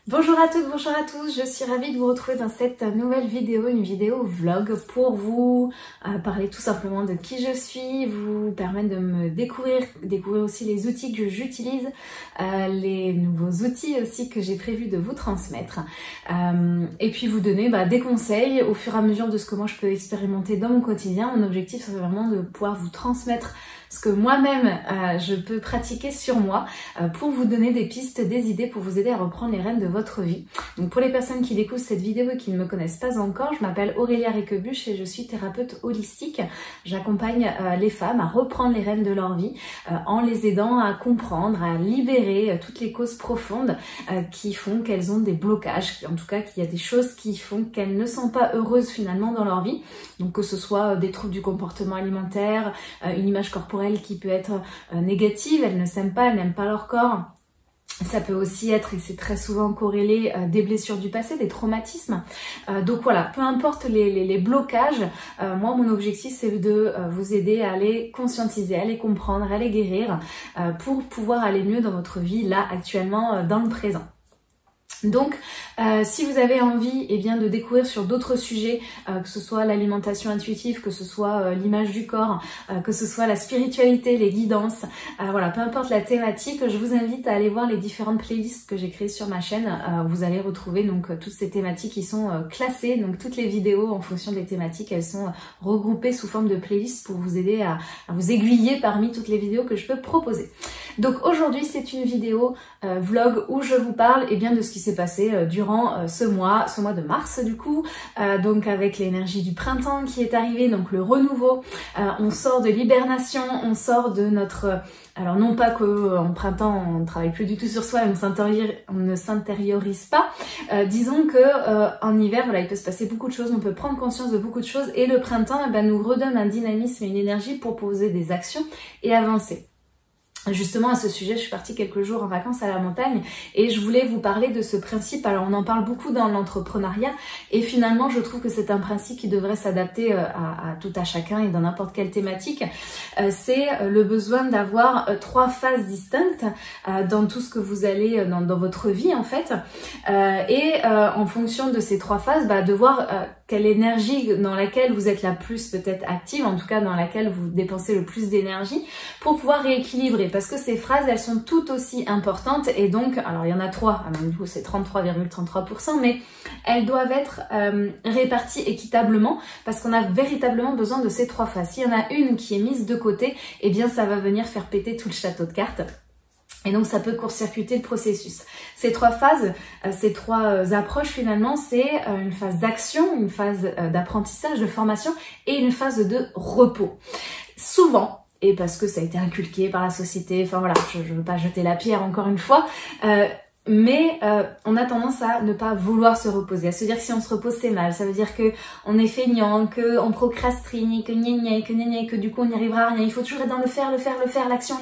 Bonjour à toutes, bonjour à tous, je suis ravie de vous retrouver dans cette nouvelle vidéo, une vidéo vlog pour vous parler tout simplement de qui je suis, vous permettre de me découvrir aussi les outils que j'utilise, les nouveaux outils aussi que j'ai prévu de vous transmettre et puis vous donner des conseils au fur et à mesure de ce que moi je peux expérimenter dans mon quotidien. Mon objectif c'est vraiment de pouvoir vous transmettre ce que moi-même je peux pratiquer sur moi pour vous donner des pistes, des idées pour vous aider à reprendre les rênes de votre vie. Donc pour les personnes qui découvrent cette vidéo et qui ne me connaissent pas encore, je m'appelle Aurélia Réquebuche et je suis thérapeute holistique. J'accompagne les femmes à reprendre les rênes de leur vie en les aidant à comprendre, à libérer toutes les causes profondes qui font qu'elles ont des blocages, en tout cas qu'il y a des choses qui font qu'elles ne sont pas heureuses finalement dans leur vie. Donc que ce soit des troubles du comportement alimentaire, une image corporelle qui peut être négative, elles ne s'aiment pas, elles n'aiment pas leur corps. Ça peut aussi être, et c'est très souvent corrélé, des blessures du passé, des traumatismes. Donc voilà, peu importe les blocages, moi mon objectif c'est de vous aider à les conscientiser, à les comprendre, à les guérir pour pouvoir aller mieux dans votre vie là actuellement, dans le présent. Donc, si vous avez envie de découvrir sur d'autres sujets, que ce soit l'alimentation intuitive, que ce soit l'image du corps, que ce soit la spiritualité, les guidances, voilà, peu importe la thématique, je vous invite à aller voir les différentes playlists que j'ai créées sur ma chaîne. Vous allez retrouver donc toutes ces thématiques qui sont classées, donc toutes les vidéos en fonction des thématiques, elles sont regroupées sous forme de playlists pour vous aider à vous aiguiller parmi toutes les vidéos que je peux proposer. Donc aujourd'hui c'est une vidéo vlog où je vous parle de ce qui s'est passé durant ce mois de mars du coup, donc avec l'énergie du printemps qui est arrivée, donc le renouveau, on sort de l'hibernation, on sort de notre... Alors non pas qu'en printemps on ne travaille plus du tout sur soi, on ne s'intériorise pas, disons que en hiver voilà, il peut se passer beaucoup de choses, on peut prendre conscience de beaucoup de choses et le printemps nous redonne un dynamisme et une énergie pour poser des actions et avancer. Justement à ce sujet, je suis partie quelques jours en vacances à la montagne et je voulais vous parler de ce principe. Alors on en parle beaucoup dans l'entrepreneuriat et finalement je trouve que c'est un principe qui devrait s'adapter à tout à chacun et dans n'importe quelle thématique. C'est le besoin d'avoir 3 phases distinctes dans tout ce que vous allez dans votre vie en fait, et en fonction de ces 3 phases, de voir quelle énergie dans laquelle vous êtes la plus peut-être active, en tout cas dans laquelle vous dépensez le plus d'énergie pour pouvoir rééquilibrer. Parce que ces phrases, elles sont tout aussi importantes et donc, alors il y en a 3, du coup c'est 33,33%, mais elles doivent être réparties équitablement parce qu'on a véritablement besoin de ces 3 phases. S'il y en a une qui est mise de côté, ça va venir faire péter tout le château de cartes. Et donc ça peut court-circuiter le processus. Ces 3 phases, ces 3 approches finalement, c'est une phase d'action, une phase d'apprentissage, de formation et une phase de repos. Souvent, et parce que ça a été inculqué par la société, enfin voilà, je ne veux pas jeter la pierre encore une fois, mais on a tendance à ne pas vouloir se reposer, à se dire que si on se repose c'est mal, ça veut dire que on est feignant, qu'on procrastine, que du coup on n'y arrivera à rien, il faut toujours être dans le faire, l'action.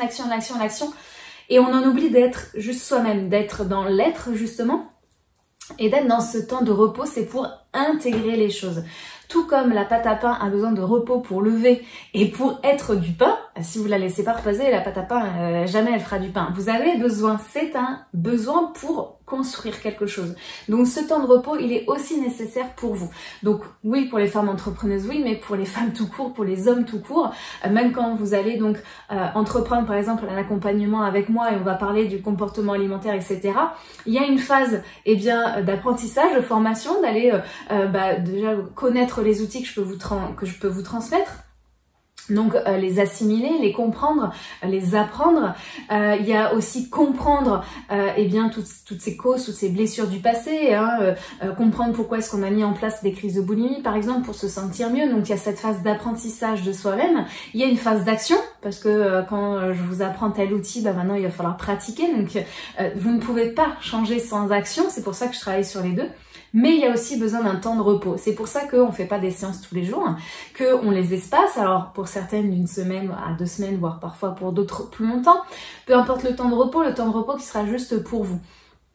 Et on en oublie d'être juste soi-même, d'être dans l'être justement, et d'être dans ce temps de repos, c'est pour intégrer les choses. Tout comme la pâte à pain a besoin de repos pour lever et pour être du pain, si vous la laissez pas reposer, la pâte à pain, jamais elle fera du pain. Vous avez besoin, c'est un besoin pour construire quelque chose. Donc ce temps de repos, il est aussi nécessaire pour vous. Donc oui, pour les femmes entrepreneuses, oui, mais pour les femmes tout court, pour les hommes tout court, même quand vous allez donc entreprendre par exemple un accompagnement avec moi et on va parler du comportement alimentaire, etc. Il y a une phase d'apprentissage, de formation, d'aller déjà connaître les outils que je peux vous transmettre. Donc les assimiler, les comprendre, les apprendre. Il y a aussi comprendre toutes ces causes, toutes ces blessures du passé, comprendre pourquoi est-ce qu'on a mis en place des crises de boulimie par exemple pour se sentir mieux. Donc il y a cette phase d'apprentissage de soi-même. Il y a une phase d'action parce que quand je vous apprends tel outil, maintenant il va falloir pratiquer. Donc vous ne pouvez pas changer sans action, c'est pour ça que je travaille sur les deux. Mais il y a aussi besoin d'un temps de repos. C'est pour ça qu'on ne fait pas des séances tous les jours, qu'on les espace. Alors pour certaines d'une semaine à 2 semaines, voire parfois pour d'autres plus longtemps. Peu importe le temps de repos qui sera juste pour vous.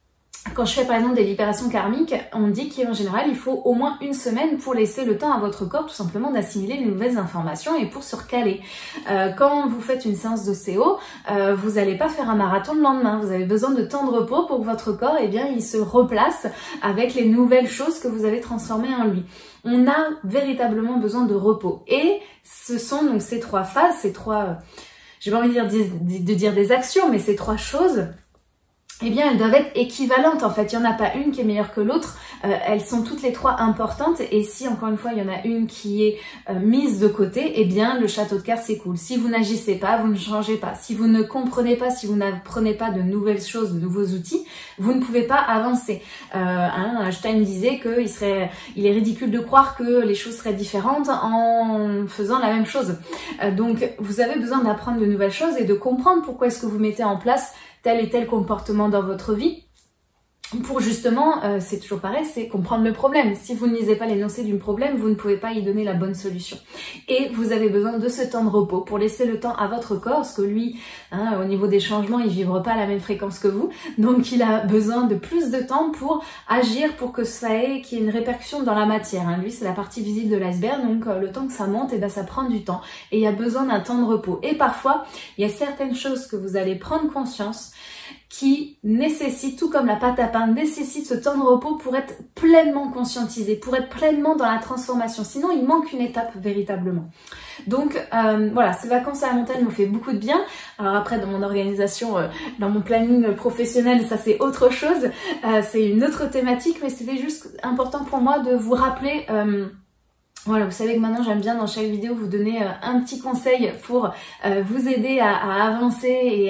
Quand je fais par exemple des libérations karmiques, on dit qu'en général il faut au moins une semaine pour laisser le temps à votre corps tout simplement d'assimiler les nouvelles informations et pour se recaler. Quand vous faites une séance de CO, vous n'allez pas faire un marathon le lendemain, vous avez besoin de temps de repos pour que votre corps il se replace avec les nouvelles choses que vous avez transformées en lui. On a véritablement besoin de repos et ce sont donc ces trois phases, ces trois, j'ai pas envie de dire des actions, mais ces trois choses, eh bien elles doivent être équivalentes en fait, il n'y en a pas une qui est meilleure que l'autre, elles sont toutes les trois importantes et si encore une fois il y en a une qui est mise de côté, eh bien le château de cartes s'écoule. Si vous n'agissez pas, vous ne changez pas, si vous ne comprenez pas, si vous n'apprenez pas de nouvelles choses, de nouveaux outils, vous ne pouvez pas avancer. Einstein disait il est ridicule de croire que les choses seraient différentes en faisant la même chose. Donc vous avez besoin d'apprendre de nouvelles choses et de comprendre pourquoi est-ce que vous mettez en place tel et tel comportement dans votre vie pour justement, c'est toujours pareil, c'est comprendre le problème. Si vous ne lisez pas l'énoncé du problème, vous ne pouvez pas y donner la bonne solution. Et vous avez besoin de ce temps de repos pour laisser le temps à votre corps, parce que lui, au niveau des changements, il vibre pas à la même fréquence que vous. Donc il a besoin de plus de temps pour agir, pour que qu'il y ait une répercussion dans la matière. Lui, c'est la partie visible de l'iceberg, donc le temps que ça monte, ça prend du temps. Et il y a besoin d'un temps de repos. Et parfois, il y a certaines choses que vous allez prendre conscience qui nécessite, tout comme la pâte à pain, nécessite ce temps de repos pour être pleinement conscientisé, pour être pleinement dans la transformation. Sinon, il manque une étape véritablement. Donc voilà, ces vacances à la montagne m'ont fait beaucoup de bien. Alors après, dans mon organisation, dans mon planning professionnel, ça c'est autre chose. C'est une autre thématique, mais c'était juste important pour moi de vous rappeler... Voilà, vous savez que maintenant j'aime bien dans chaque vidéo vous donner un petit conseil pour vous aider à avancer et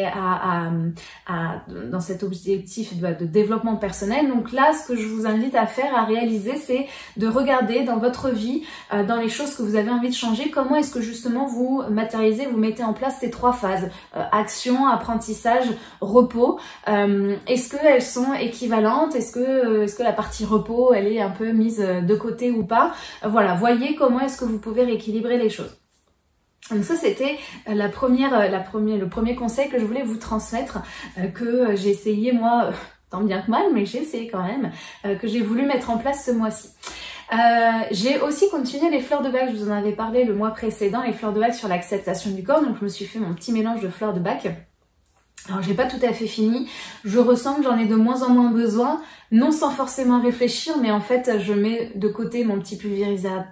dans cet objectif de développement personnel. Donc là, ce que je vous invite à faire, à réaliser, c'est de regarder dans votre vie, dans les choses que vous avez envie de changer, comment est-ce que justement vous matérialisez, vous mettez en place ces trois phases, action, apprentissage, repos. Est-ce qu'elles sont équivalentes? Est-ce que la partie repos, elle est un peu mise de côté ou pas? Voilà, voyez comment est-ce que vous pouvez rééquilibrer les choses. Donc ça c'était le premier conseil que je voulais vous transmettre, que j'ai essayé moi, tant bien que mal, mais j'ai essayé quand même, que j'ai voulu mettre en place ce mois-ci. J'ai aussi continué les fleurs de bac, je vous en avais parlé le mois précédent, les fleurs de bac sur l'acceptation du corps, donc je me suis fait mon petit mélange de fleurs de bac. Alors j'ai pas tout à fait fini, je ressens que j'en ai de moins en moins besoin, non sans forcément réfléchir, mais en fait je mets de côté mon petit pulvérisateur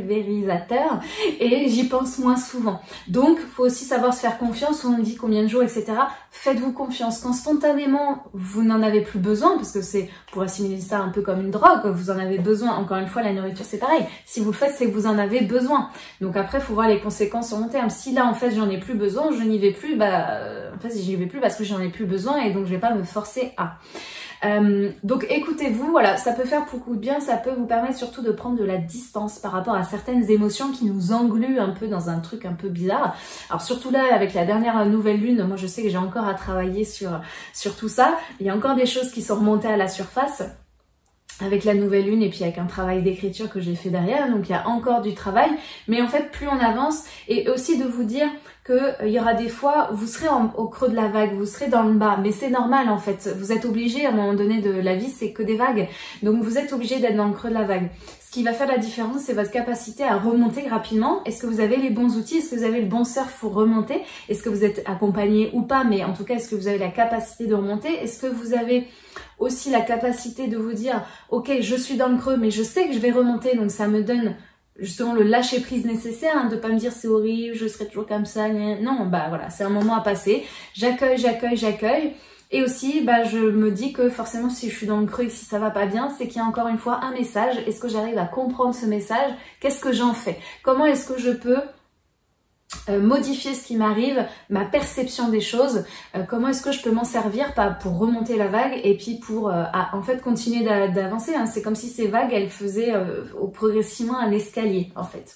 et j'y pense moins souvent. Donc faut aussi savoir se faire confiance, on me dit combien de jours, etc. Faites-vous confiance. Quand spontanément vous n'en avez plus besoin, parce que c'est pour assimiler ça un peu comme une drogue, vous en avez besoin, encore une fois la nourriture c'est pareil, si vous le faites c'est que vous en avez besoin. Donc après faut voir les conséquences sur long terme. Si là en fait j'en ai plus besoin, je n'y vais plus, en fait j'y vais plus parce que j'en ai plus besoin et donc je vais pas me forcer à. Donc écoutez-vous, voilà, ça peut faire beaucoup de bien, ça peut vous permettre surtout de prendre de la distance par rapport à certaines émotions qui nous engluent un peu dans un truc un peu bizarre. Alors surtout là, avec la dernière nouvelle lune, moi je sais que j'ai encore à travailler sur tout ça. Il y a encore des choses qui sont remontées à la surface avec la nouvelle lune et puis avec un travail d'écriture que j'ai fait derrière, donc il y a encore du travail, mais en fait plus on avance, et aussi de vous dire que il y aura des fois, vous serez au creux de la vague, vous serez dans le bas, mais c'est normal en fait, vous êtes obligé à un moment donné de la vie, c'est que des vagues, donc vous êtes obligé d'être dans le creux de la vague. Ce qui va faire la différence, c'est votre capacité à remonter rapidement. Est-ce que vous avez les bons outils? Est-ce que vous avez le bon surf pour remonter? Est-ce que vous êtes accompagné ou pas? Mais en tout cas, est-ce que vous avez la capacité de remonter? Est-ce que vous avez aussi la capacité de vous dire ok, je suis dans le creux mais je sais que je vais remonter, donc ça me donne justement le lâcher prise nécessaire, de pas me dire c'est horrible, je serai toujours comme ça, non, voilà, c'est un moment à passer, j'accueille, et aussi je me dis que forcément si je suis dans le creux et si ça va pas bien, c'est qu'il y a encore une fois un message. Est-ce que j'arrive à comprendre ce message? Qu'est-ce que j'en fais? Comment est-ce que je peux modifier ce qui m'arrive, ma perception des choses, comment est-ce que je peux m'en servir pour remonter la vague et puis pour en fait continuer d'avancer, hein. C'est comme si ces vagues elles faisaient progressivement un escalier en fait.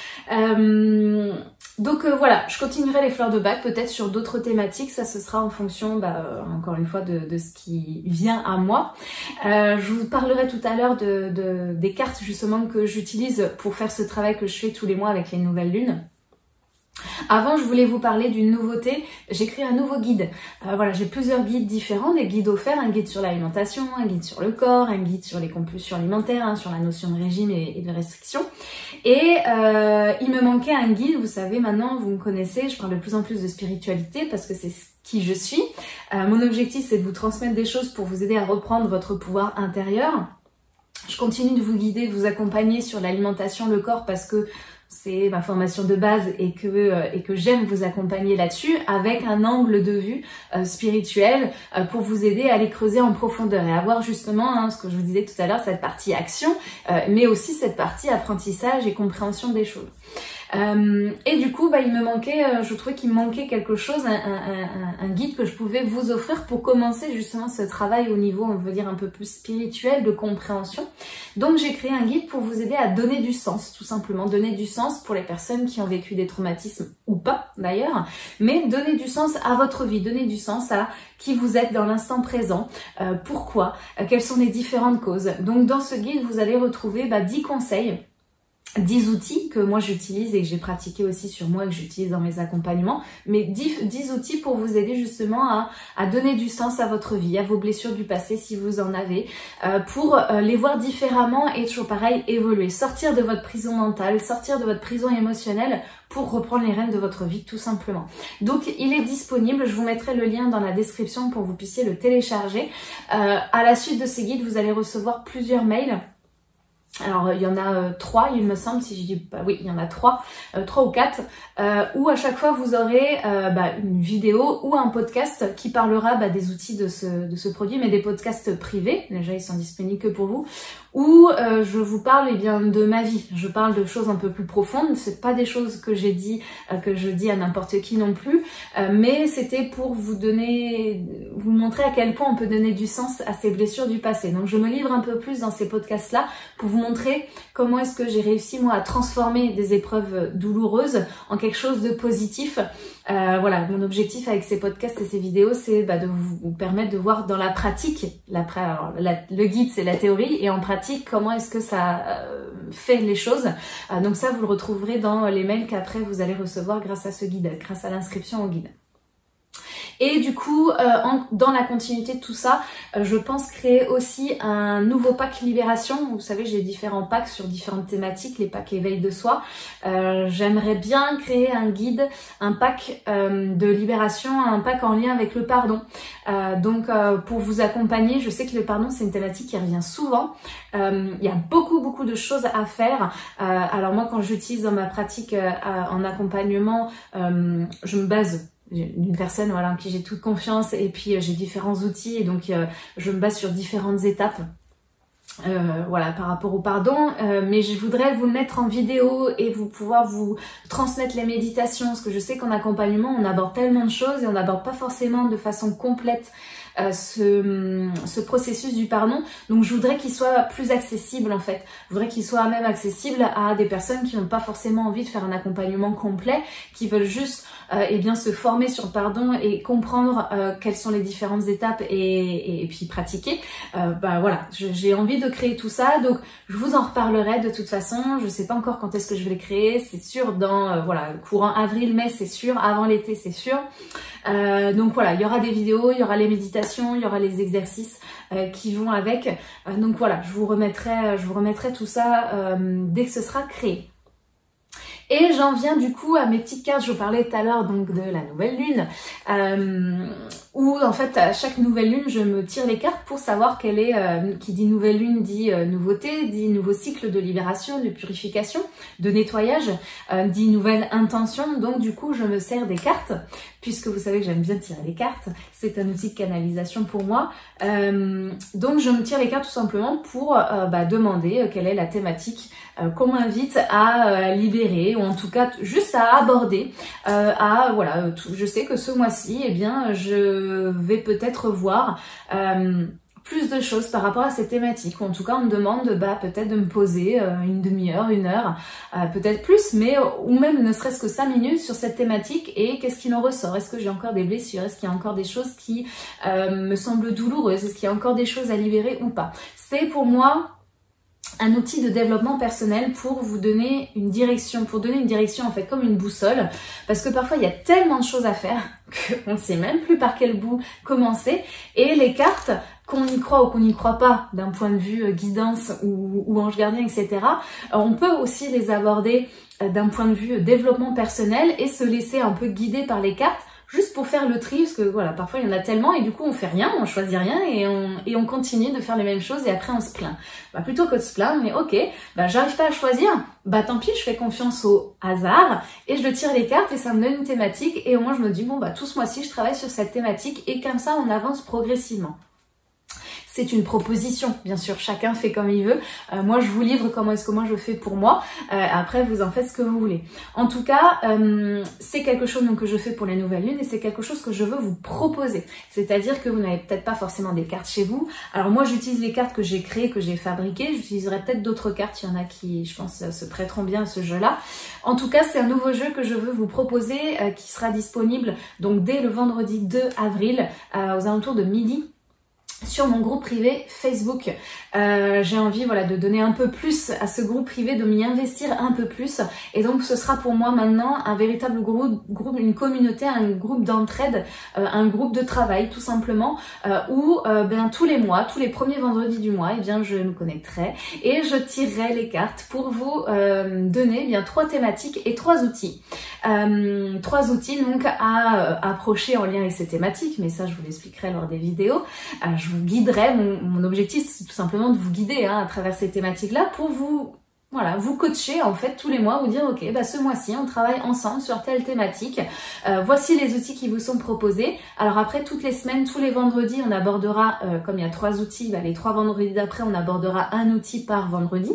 Donc voilà, je continuerai les fleurs de bac peut-être sur d'autres thématiques, ça ce sera en fonction encore une fois de ce qui vient à moi. Je vous parlerai tout à l'heure des cartes justement que j'utilise pour faire ce travail que je fais tous les mois avec les nouvelles lunes. Avant, je voulais vous parler d'une nouveauté. J'ai créé un nouveau guide. Voilà, j'ai plusieurs guides différents, des guides offerts, un guide sur l'alimentation, un guide sur le corps, un guide sur les compulsions alimentaires, hein, sur la notion de régime et de restriction. Et il me manquait un guide, vous savez, maintenant, vous me connaissez, je parle de plus en plus de spiritualité parce que c'est qui je suis. Mon objectif, c'est de vous transmettre des choses pour vous aider à reprendre votre pouvoir intérieur. Je continue de vous guider, de vous accompagner sur l'alimentation, le corps, parce que c'est ma formation de base et que j'aime vous accompagner là-dessus avec un angle de vue spirituel pour vous aider à aller creuser en profondeur et avoir justement, hein, ce que je vous disais tout à l'heure, cette partie action, mais aussi cette partie apprentissage et compréhension des choses. Et du coup, il me manquait, je trouvais qu'il me manquait quelque chose, un guide que je pouvais vous offrir pour commencer justement ce travail au niveau, on veut dire, un peu plus spirituel, de compréhension. Donc j'ai créé un guide pour vous aider à donner du sens, tout simplement, donner du sens pour les personnes qui ont vécu des traumatismes ou pas d'ailleurs, mais donner du sens à votre vie, donner du sens à qui vous êtes dans l'instant présent, pourquoi, quelles sont les différentes causes. Donc dans ce guide, vous allez retrouver 10 conseils, 10 outils que moi j'utilise et que j'ai pratiqué aussi sur moi et que j'utilise dans mes accompagnements, mais 10 outils pour vous aider justement à donner du sens à votre vie, à vos blessures du passé si vous en avez, pour les voir différemment et toujours pareil, évoluer, sortir de votre prison mentale, sortir de votre prison émotionnelle pour reprendre les rênes de votre vie tout simplement. Donc il est disponible, je vous mettrai le lien dans la description pour que vous puissiez le télécharger. À la suite de ces guides, vous allez recevoir plusieurs mails. Alors il y en a 3 il me semble, si je dis oui il y en a 3 ou 4 où à chaque fois vous aurez une vidéo ou un podcast qui parlera des outils de ce produit, mais des podcasts privés, déjà ils sont disponibles que pour vous, où je vous parle de ma vie, je parle de choses un peu plus profondes, c'est pas des choses que j'ai dit, que je dis à n'importe qui non plus, mais c'était pour vous montrer à quel point on peut donner du sens à ces blessures du passé. Donc je me livre un peu plus dans ces podcasts là pour vous montrer comment est-ce que j'ai réussi moi à transformer des épreuves douloureuses en quelque chose de positif. Voilà, mon objectif avec ces podcasts et ces vidéos, c'est de vous permettre de voir dans la pratique, le guide c'est la théorie, et en pratique comment est-ce que ça fait les choses. Donc ça vous le retrouverez dans les mails qu'après vous allez recevoir grâce à ce guide, grâce à l'inscription au guide. Et du coup, dans la continuité de tout ça, je pense créer aussi un nouveau pack libération. Vous savez, j'ai différents packs sur différentes thématiques, les packs éveil de soi. J'aimerais bien créer un guide, un pack de libération, un pack en lien avec le pardon. Donc pour vous accompagner, je sais que le pardon c'est une thématique qui revient souvent. Il y a beaucoup de choses à faire. Alors moi quand j'utilise dans ma pratique en accompagnement, je me base d'une personne en qui j'ai toute confiance, et puis j'ai différents outils, et donc je me base sur différentes étapes par rapport au pardon, mais je voudrais vous le mettre en vidéo et pouvoir vous transmettre les méditations, parce que je sais qu'en accompagnement on aborde tellement de choses et on n'aborde pas forcément de façon complète ce processus du pardon. Donc je voudrais qu'il soit plus accessible en fait. Je voudrais qu'il soit même accessible à des personnes qui n'ont pas forcément envie de faire un accompagnement complet, qui veulent juste se former sur le pardon et comprendre quelles sont les différentes étapes et puis pratiquer. Voilà, j'ai envie de créer tout ça, donc je vous en reparlerai de toute façon. Je sais pas encore quand est-ce que je vais le créer, c'est sûr dans courant avril-mai, c'est sûr, avant l'été c'est sûr. Donc voilà, il y aura des vidéos, il y aura les méditations, il y aura les exercices qui vont avec. Donc voilà, je vous remettrai tout ça dès que ce sera créé. Et j'en viens du coup à mes petites cartes. Je vous parlais tout à l'heure donc de la nouvelle lune, où en fait à chaque nouvelle lune je me tire les cartes pour savoir quelle est, qui dit nouvelle lune dit nouveauté, dit nouveau cycle de libération, de purification, de nettoyage, dit nouvelle intention. Donc du coup je me sers des cartes, puisque vous savez que j'aime bien tirer les cartes, c'est un outil de canalisation pour moi. Donc je me tire les cartes tout simplement pour demander quelle est la thématique qu'on m'invite à libérer, ou en tout cas juste à aborder. Je sais que ce mois-ci, je vais peut-être voir plus de choses par rapport à cette thématique, ou en tout cas on me demande peut-être de me poser une demi-heure, 1 heure, peut-être plus, mais ou même ne serait-ce que 5 minutes sur cette thématique, et qu'est-ce qu'il en ressort. Est-ce que j'ai encore des blessures, est-ce qu'il y a encore des choses qui me semblent douloureuses, est-ce qu'il y a encore des choses à libérer ou pas. C'est pour moi un outil de développement personnel pour vous donner une direction, en fait comme une boussole, parce que parfois il y a tellement de choses à faire qu'on ne sait même plus par quel bout commencer, et les cartes, qu'on y croit ou qu'on n'y croit pas d'un point de vue guidance ou ange gardien, etc., on peut aussi les aborder d'un point de vue développement personnel et se laisser un peu guider par les cartes, juste pour faire le tri, parce que voilà, parfois il y en a tellement et du coup on fait rien, on choisit rien et on continue de faire les mêmes choses et après on se plaint. Bah plutôt que de se plaindre, mais ok, bah j'arrive pas à choisir, bah tant pis, je fais confiance au hasard et je tire les cartes et ça me donne une thématique et au moins je me dis bon bah tout ce mois-ci je travaille sur cette thématique et comme ça on avance progressivement. C'est une proposition, bien sûr, chacun fait comme il veut. Moi, je vous livre comment est-ce que moi je fais pour moi. Après, vous en faites ce que vous voulez. En tout cas, c'est quelque chose donc, que je fais pour les nouvelles lunes et c'est quelque chose que je veux vous proposer. C'est-à-dire que vous n'avez peut-être pas forcément des cartes chez vous. Alors moi, j'utilise les cartes que j'ai créées, que j'ai fabriquées. J'utiliserai peut-être d'autres cartes. Il y en a qui, je pense, se prêteront bien à ce jeu-là. En tout cas, c'est un nouveau jeu que je veux vous proposer qui sera disponible donc dès le vendredi 2 avril aux alentours de midi. Sur mon groupe privé Facebook. J'ai envie voilà, de donner un peu plus à ce groupe privé, de m'y investir un peu plus. Et donc ce sera pour moi maintenant un véritable groupe, une communauté, un groupe d'entraide, un groupe de travail tout simplement, où bien, tous les mois, tous les premiers vendredis du mois, eh bien, je me connecterai et je tirerai les cartes pour vous donner eh bien 3 thématiques et 3 outils. 3 outils donc à approcher en lien avec ces thématiques, mais ça je vous l'expliquerai lors des vidéos. Je vous guiderai, mon objectif c'est tout simplement de vous guider à travers ces thématiques-là pour vous, voilà, vous coacher en fait tous les mois, vous dire ok, bah ce mois-ci on travaille ensemble sur telle thématique, voici les outils qui vous sont proposés. Alors après toutes les semaines, tous les vendredis on abordera, comme il y a 3 outils, bah, les 3 vendredis d'après on abordera un outil par vendredi.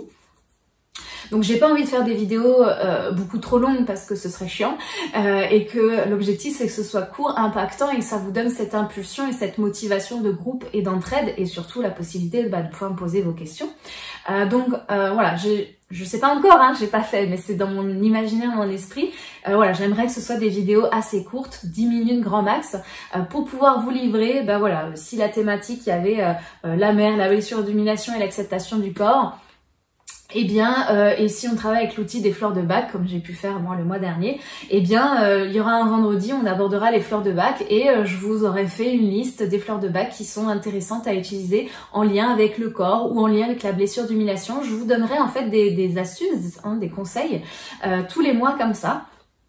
Donc j'ai pas envie de faire des vidéos beaucoup trop longues parce que ce serait chiant et que l'objectif c'est que ce soit court, impactant et que ça vous donne cette impulsion et cette motivation de groupe et d'entraide et surtout la possibilité de pouvoir me poser vos questions. Donc voilà, je sais pas encore, hein, j'ai pas fait, mais c'est dans mon imaginaire, mon esprit. Voilà, j'aimerais que ce soit des vidéos assez courtes, 10 minutes grand max, pour pouvoir vous livrer, bah voilà, si la thématique il y avait la mer, la blessure d'humiliation et l'acceptation du corps. Eh bien, et si on travaille avec l'outil des fleurs de Bach, comme j'ai pu faire moi le mois dernier, eh bien, il y aura un vendredi, on abordera les fleurs de Bach et je vous aurai fait une liste des fleurs de Bach qui sont intéressantes à utiliser en lien avec le corps ou en lien avec la blessure d'humiliation. Je vous donnerai en fait des astuces, hein, des conseils tous les mois comme ça.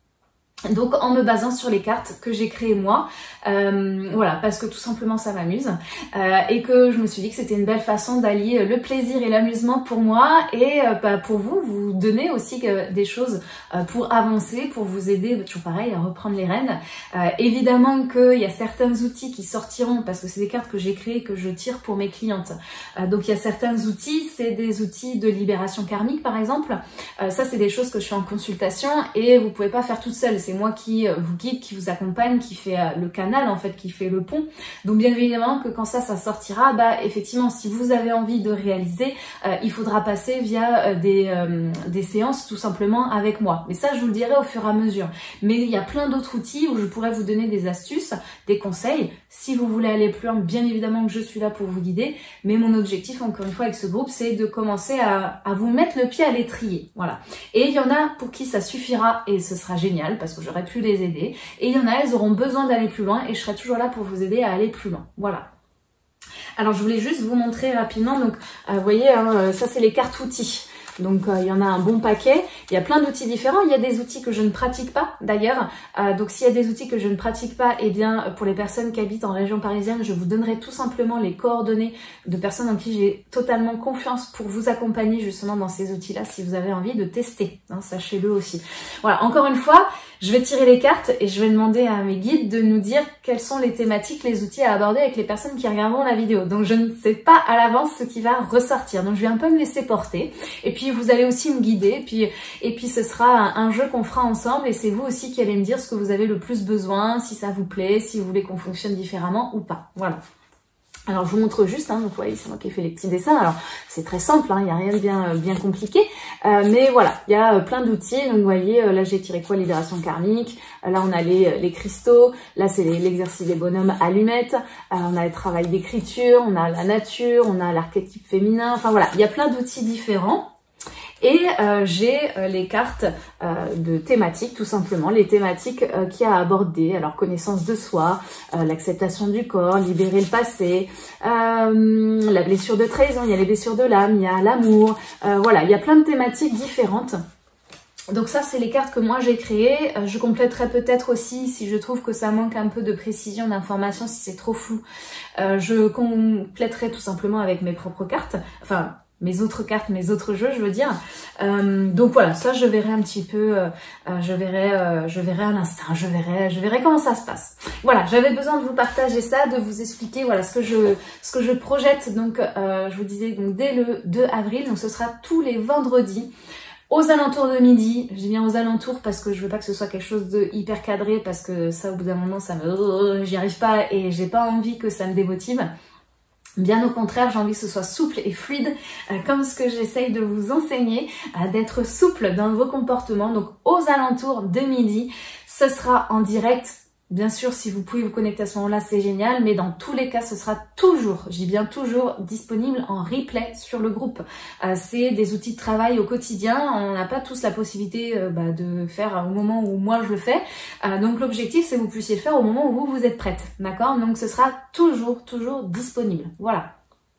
Donc en me basant sur les cartes que j'ai créées moi, voilà, parce que tout simplement ça m'amuse et que je me suis dit que c'était une belle façon d'allier le plaisir et l'amusement pour moi et pour vous donner aussi des choses pour avancer, pour vous aider, toujours pareil, à reprendre les rênes. Évidemment qu'il y a certains outils qui sortiront parce que c'est des cartes que j'ai créées que je tire pour mes clientes. Donc il y a certains outils, c'est des outils de libération karmique par exemple. Ça c'est des choses que je fais en consultation et vous pouvez pas faire toute seule. C'est moi qui vous guide, qui vous accompagne, qui fait le canal en fait, qui fait le pont. Donc bien évidemment que quand ça sortira, bah effectivement si vous avez envie de réaliser, il faudra passer via des séances tout simplement avec moi. Mais ça je vous le dirai au fur et à mesure. Mais il y a plein d'autres outils où je pourrais vous donner des astuces, des conseils. Si vous voulez aller plus loin, bien évidemment que je suis là pour vous guider. Mais mon objectif encore une fois avec ce groupe, c'est de commencer à vous mettre le pied à l'étrier. Voilà. Et il y en a pour qui ça suffira et ce sera génial parce que j'aurais pu les aider. Et il y en a, elles auront besoin d'aller plus loin et je serai toujours là pour vous aider à aller plus loin. Voilà. Alors je voulais juste vous montrer rapidement, donc vous voyez, hein, ça c'est les cartes outils. Donc il y en a un bon paquet, il y a plein d'outils différents, il y a des outils que je ne pratique pas d'ailleurs, donc s'il y a des outils que je ne pratique pas, eh bien pour les personnes qui habitent en région parisienne, je vous donnerai tout simplement les coordonnées de personnes en qui j'ai totalement confiance pour vous accompagner justement dans ces outils-là si vous avez envie de tester, hein, sachez-le aussi. Voilà, encore une fois, je vais tirer les cartes et je vais demander à mes guides de nous dire quelles sont les thématiques, les outils à aborder avec les personnes qui regarderont la vidéo. Donc je ne sais pas à l'avance ce qui va ressortir, donc je vais un peu me laisser porter et puis vous allez aussi me guider et puis ce sera un jeu qu'on fera ensemble et c'est vous aussi qui allez me dire ce que vous avez le plus besoin, si ça vous plaît, si vous voulez qu'on fonctionne différemment ou pas. Voilà. Alors je vous montre juste, donc vous voyez c'est moi qui ai fait les petits dessins, alors c'est très simple, il n'y a rien de bien compliqué, mais voilà, il y a plein d'outils, donc vous voyez, là j'ai tiré quoi, libération karmique, là on a les cristaux, là c'est l'exercice des bonhommes allumettes, on a le travail d'écriture, on a la nature, on a l'archétype féminin, enfin voilà, il y a plein d'outils différents. Et j'ai les cartes de thématiques, tout simplement, les thématiques qu'il y a à aborder. Alors, connaissance de soi, l'acceptation du corps, libérer le passé, la blessure de trahison, il y a les blessures de l'âme, il y a l'amour. Voilà, il y a plein de thématiques différentes. Donc ça, c'est les cartes que moi j'ai créées. Je compléterai peut-être aussi, si je trouve que ça manque un peu de précision, d'information, si c'est trop flou, je compléterai tout simplement avec mes propres cartes. Enfin, mes autres cartes, mes autres jeux, je veux dire. Donc voilà, ça je verrai un petit peu, je verrai à l'instant, je verrai comment ça se passe. Voilà, j'avais besoin de vous partager ça, de vous expliquer voilà ce que je projette. Donc je vous disais donc dès le 2 avril, donc ce sera tous les vendredis. Aux alentours de midi, je dis bien aux alentours parce que je veux pas que ce soit quelque chose de hyper cadré parce que ça au bout d'un moment j'y arrive pas et j'ai pas envie que ça me démotive. Bien au contraire, j'ai envie que ce soit souple et fluide, comme ce que j'essaye de vous enseigner, d'être souple dans vos comportements. Donc aux alentours de midi, ce sera en direct. Bien sûr, si vous pouvez vous connecter à ce moment-là, c'est génial, mais dans tous les cas, ce sera toujours, je dis bien toujours, disponible en replay sur le groupe. C'est des outils de travail au quotidien, on n'a pas tous la possibilité de faire au moment où moi je le fais. Donc l'objectif, c'est que vous puissiez le faire au moment où vous êtes prête, d'accord? Donc ce sera toujours disponible, voilà.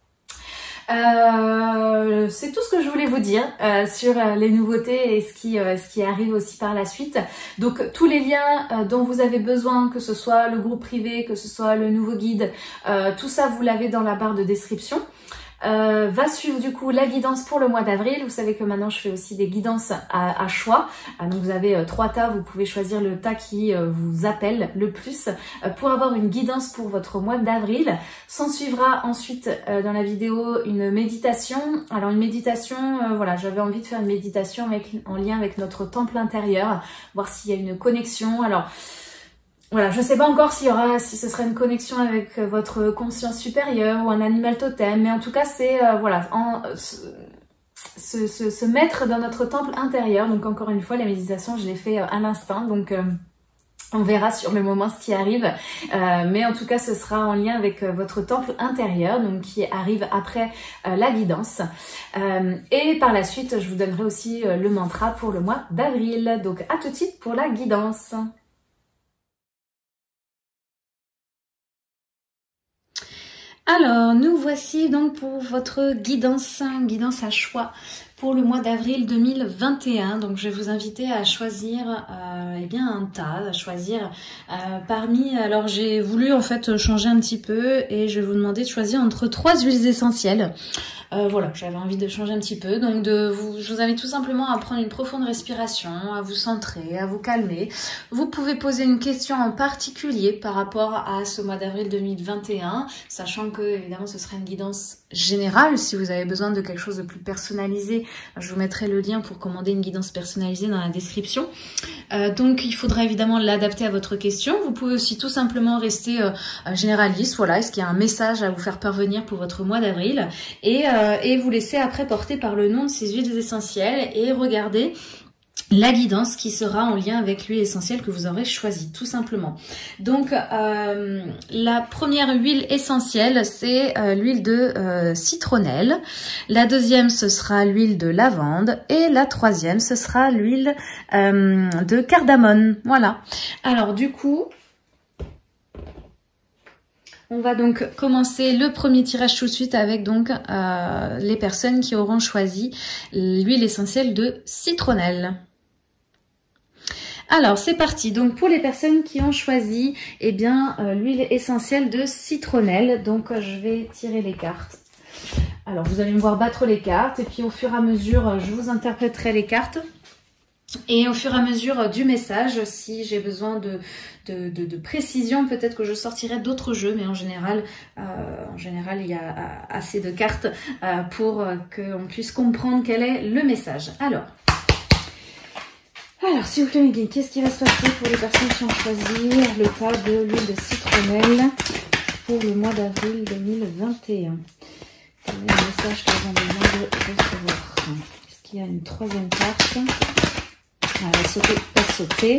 C'est tout ce que je voulais vous dire sur les nouveautés et ce qui arrive aussi par la suite. Donc tous les liens dont vous avez besoin, que ce soit le groupe privé, que ce soit le nouveau guide, tout ça vous l'avez dans la barre de description. Va suivre du coup la guidance pour le mois d'avril. Vous savez que maintenant je fais aussi des guidances à choix. Donc vous avez 3 tas, vous pouvez choisir le tas qui vous appelle le plus pour avoir une guidance pour votre mois d'avril. S'en suivra ensuite dans la vidéo une méditation. Alors une méditation, voilà, j'avais envie de faire une méditation en lien avec notre temple intérieur, voir s'il y a une connexion. Alors voilà, je ne sais pas encore si ce sera une connexion avec votre conscience supérieure ou un animal totem, mais en tout cas c'est voilà, se mettre dans notre temple intérieur. Donc encore une fois, la méditation, je l'ai fait à l'instant, donc on verra sur le moment ce qui arrive, mais en tout cas ce sera en lien avec votre temple intérieur, donc qui arrive après la guidance. Et par la suite, je vous donnerai aussi le mantra pour le mois d'avril. Donc à tout de suite pour la guidance. Alors, nous voici donc pour votre guidance à choix pour le mois d'avril 2021. Donc, je vais vous inviter à choisir eh bien un tas, à choisir parmi... Alors, j'ai voulu en fait changer un petit peu et je vais vous demander de choisir entre 3 huiles essentielles. Voilà, j'avais envie de changer un petit peu, donc je vous invite tout simplement à prendre une profonde respiration, à vous centrer, à vous calmer. Vous pouvez poser une question en particulier par rapport à ce mois d'avril 2021, sachant que évidemment ce sera une guidance générale. Si vous avez besoin de quelque chose de plus personnalisé, je vous mettrai le lien pour commander une guidance personnalisée dans la description. Donc il faudra évidemment l'adapter à votre question. Vous pouvez aussi tout simplement rester généraliste, voilà, est-ce qu'il y a un message à vous faire parvenir pour votre mois d'avril, et vous laisser après porter par le nom de ces huiles essentielles et regarder la guidance qui sera en lien avec l'huile essentielle que vous aurez choisie, tout simplement. Donc, la première huile essentielle, c'est l'huile de citronnelle. La deuxième, ce sera l'huile de lavande. Et la troisième, ce sera l'huile de cardamone. Voilà. Alors, du coup... on va donc commencer le premier tirage tout de suite avec donc les personnes qui auront choisi l'huile essentielle de citronnelle. Alors c'est parti, donc pour les personnes qui ont choisi eh bien l'huile essentielle de citronnelle, donc je vais tirer les cartes. Alors vous allez me voir battre les cartes et puis au fur et à mesure je vous interpréterai les cartes. Et au fur et à mesure du message, si j'ai besoin de précision, peut-être que je sortirai d'autres jeux, mais en général, il y a assez de cartes pour qu'on puisse comprendre quel est le message. Alors s'il vous plaît, mes guides, qu'est-ce qui va se passer pour les personnes qui ont choisi le tas de l'huile de citronnelle pour le mois d'avril 2021. Quel est le message qu'elles ont besoin de recevoir? Est-ce qu'il y a une troisième carte? Elle va sauter, pas sauter.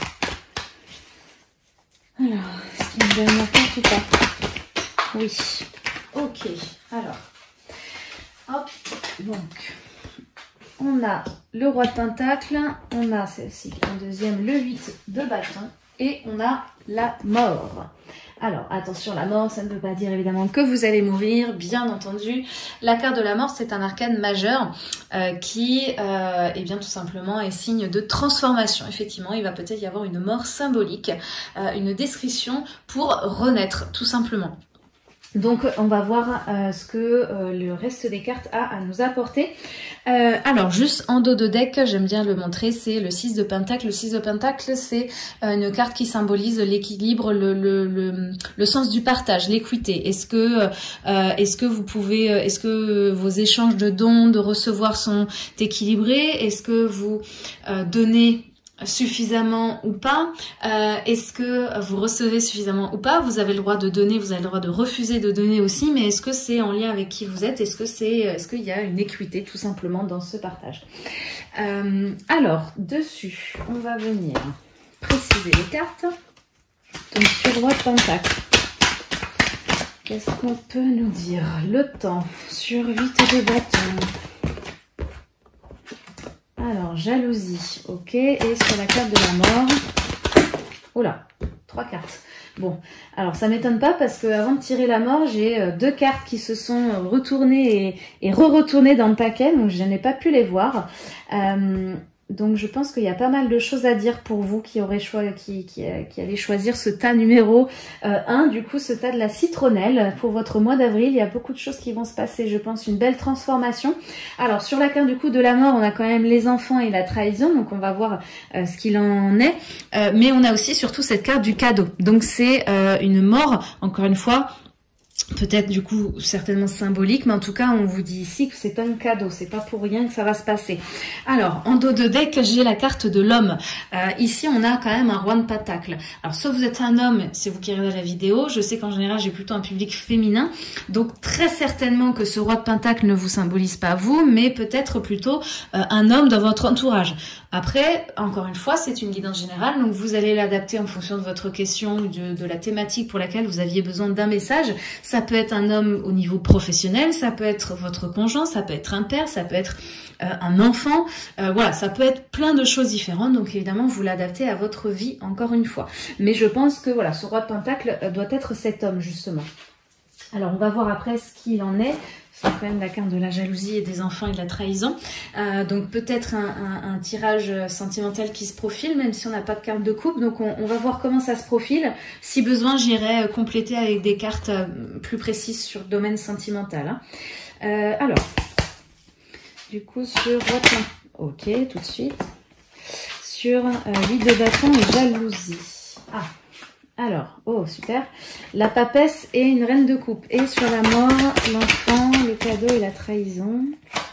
Alors, est-ce qu'il me donne la carte ou pas? Oui. Ok, alors. Hop, donc. On a le roi de pentacle, on a celle-ci en deuxième, le 8 de bâton, et on a la mort. Alors, attention, la mort, ça ne veut pas dire évidemment que vous allez mourir, bien entendu. La carte de la mort, c'est un arcane majeur qui, eh bien, tout simplement, est signe de transformation. Effectivement, il va peut-être y avoir une mort symbolique, une description pour renaître, tout simplement. Donc, on va voir ce que le reste des cartes a à nous apporter. Alors, juste en dos de deck, j'aime bien le montrer, c'est le 6 de Pentacle. Le 6 de Pentacle, c'est une carte qui symbolise l'équilibre, le sens du partage, l'équité. Est-ce que vous pouvez, est-ce que vos échanges de dons, de recevoir sont équilibrés? Est-ce que vous donnez suffisamment ou pas? Est-ce que vous recevez suffisamment ou pas? Vous avez le droit de donner, vous avez le droit de refuser de donner aussi, mais est-ce que c'est en lien avec qui vous êtes? Est-ce qu'il y a une équité tout simplement dans ce partage? Alors, dessus, on va venir préciser les cartes. Donc, sur le roi de pentacle, qu'est-ce qu'on peut nous dire? Le temps, sur 8 de bâton. Alors, jalousie, ok, et sur la carte de la mort, oula, 3 cartes. Bon, alors ça m'étonne pas parce que avant de tirer la mort, j'ai 2 cartes qui se sont retournées et re-retournées dans le paquet, donc je n'ai pas pu les voir. Donc je pense qu'il y a pas mal de choses à dire pour vous qui aurez qui allez choisir ce tas numéro 1, du coup ce tas de la citronnelle pour votre mois d'avril. Il y a beaucoup de choses qui vont se passer, je pense, une belle transformation. Alors sur la carte du coup de la mort, on a quand même les enfants et la trahison, donc on va voir ce qu'il en est. Mais on a aussi surtout cette carte du cadeau. Donc c'est une mort, encore une fois, peut-être du coup certainement symbolique, mais en tout cas on vous dit ici que c'est un cadeau, c'est pas pour rien que ça va se passer. Alors en dos de deck, j'ai la carte de l'homme. Ici on a quand même un roi de pentacle. Alors soit vous êtes un homme, c'est vous qui regardez la vidéo, je sais qu'en général j'ai plutôt un public féminin, donc très certainement que ce roi de pentacle ne vous symbolise pas vous, mais peut-être plutôt un homme dans votre entourage. Après, encore une fois, c'est une guidance générale, donc vous allez l'adapter en fonction de votre question, de la thématique pour laquelle vous aviez besoin d'un message. Ça peut être un homme au niveau professionnel, ça peut être votre conjoint, ça peut être un père, ça peut être un enfant. Voilà, ça peut être plein de choses différentes, donc évidemment, vous l'adaptez à votre vie, encore une fois. Mais je pense que voilà, ce roi de pentacle doit être cet homme, justement. Alors, on va voir après ce qu'il en est. C'est quand même la carte de la jalousie et des enfants et de la trahison. Donc peut-être un tirage sentimental qui se profile, même si on n'a pas de carte de coupe. Donc on va voir comment ça se profile. Si besoin, j'irai compléter avec des cartes plus précises sur le domaine sentimental. Alors, du coup, sur... Ok, tout de suite. Sur 8 de bâton et jalousie. Ah, alors, oh super, la papesse et une reine de coupe. Et sur la mort, l'enfant, le cadeau et la trahison.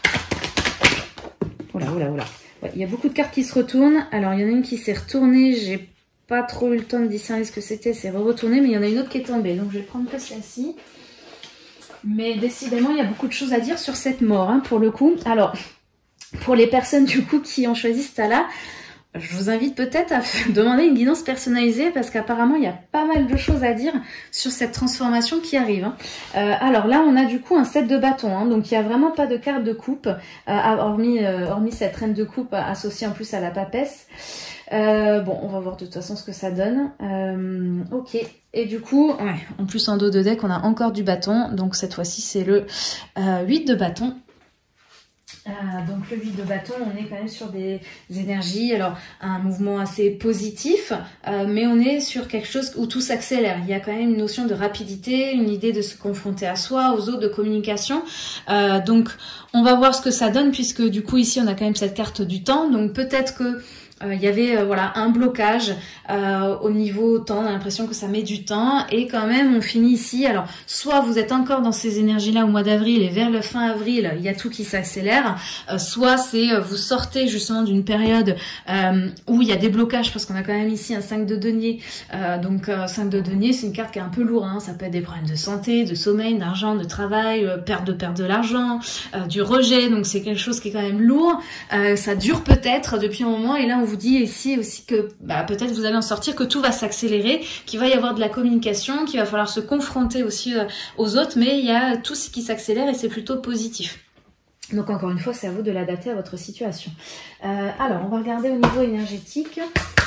Oula, oula, oula. Ouais, il y a beaucoup de cartes qui se retournent. Alors, il y en a une qui s'est retournée. J'ai pas trop eu le temps de discerner ce que c'était. C'est re-retourné, mais il y en a une autre qui est tombée. Donc, je vais prendre que celle-ci. Mais décidément, il y a beaucoup de choses à dire sur cette mort, hein, pour le coup. Alors, pour les personnes, du coup, qui ont choisi ce tas-là, je vous invite peut-être à demander une guidance personnalisée parce qu'apparemment, il y a pas mal de choses à dire sur cette transformation qui arrive. Hein. Alors là, on a du coup un 7 de bâton. Hein, donc, il n'y a vraiment pas de carte de coupe, hormis cette reine de coupe associée en plus à la papesse. Bon, on va voir de toute façon ce que ça donne. Ok. Et du coup, ouais, en plus en dos de deck, on a encore du bâton. Donc, cette fois-ci, c'est le 8 de bâton. Donc le 8 de bâton, on est quand même sur des énergies, alors un mouvement assez positif, mais on est sur quelque chose où tout s'accélère. Il y a quand même une notion de rapidité, une idée de se confronter à soi, aux autres, de communication. Donc on va voir ce que ça donne, puisque du coup ici on a quand même cette carte du temps. Donc peut-être que il y avait voilà un blocage au niveau temps, on a l'impression que ça met du temps et quand même on finit ici. Alors soit vous êtes encore dans ces énergies là au mois d'avril et vers le fin avril il y a tout qui s'accélère, soit c'est vous sortez justement d'une période où il y a des blocages parce qu'on a quand même ici un 5 de denier, donc 5 de denier c'est une carte qui est un peu lourde, hein. Ça peut être des problèmes de santé, de sommeil, d'argent, de travail, perte de l'argent, du rejet, donc c'est quelque chose qui est quand même lourd, ça dure peut-être depuis un moment et là on vous dit ici aussi que peut-être vous allez en sortir, que tout va s'accélérer, qu'il va y avoir de la communication, qu'il va falloir se confronter aussi aux autres, mais il y a tout ce qui s'accélère et c'est plutôt positif. Donc encore une fois, c'est à vous de l'adapter à votre situation. Alors, on va regarder au niveau énergétique.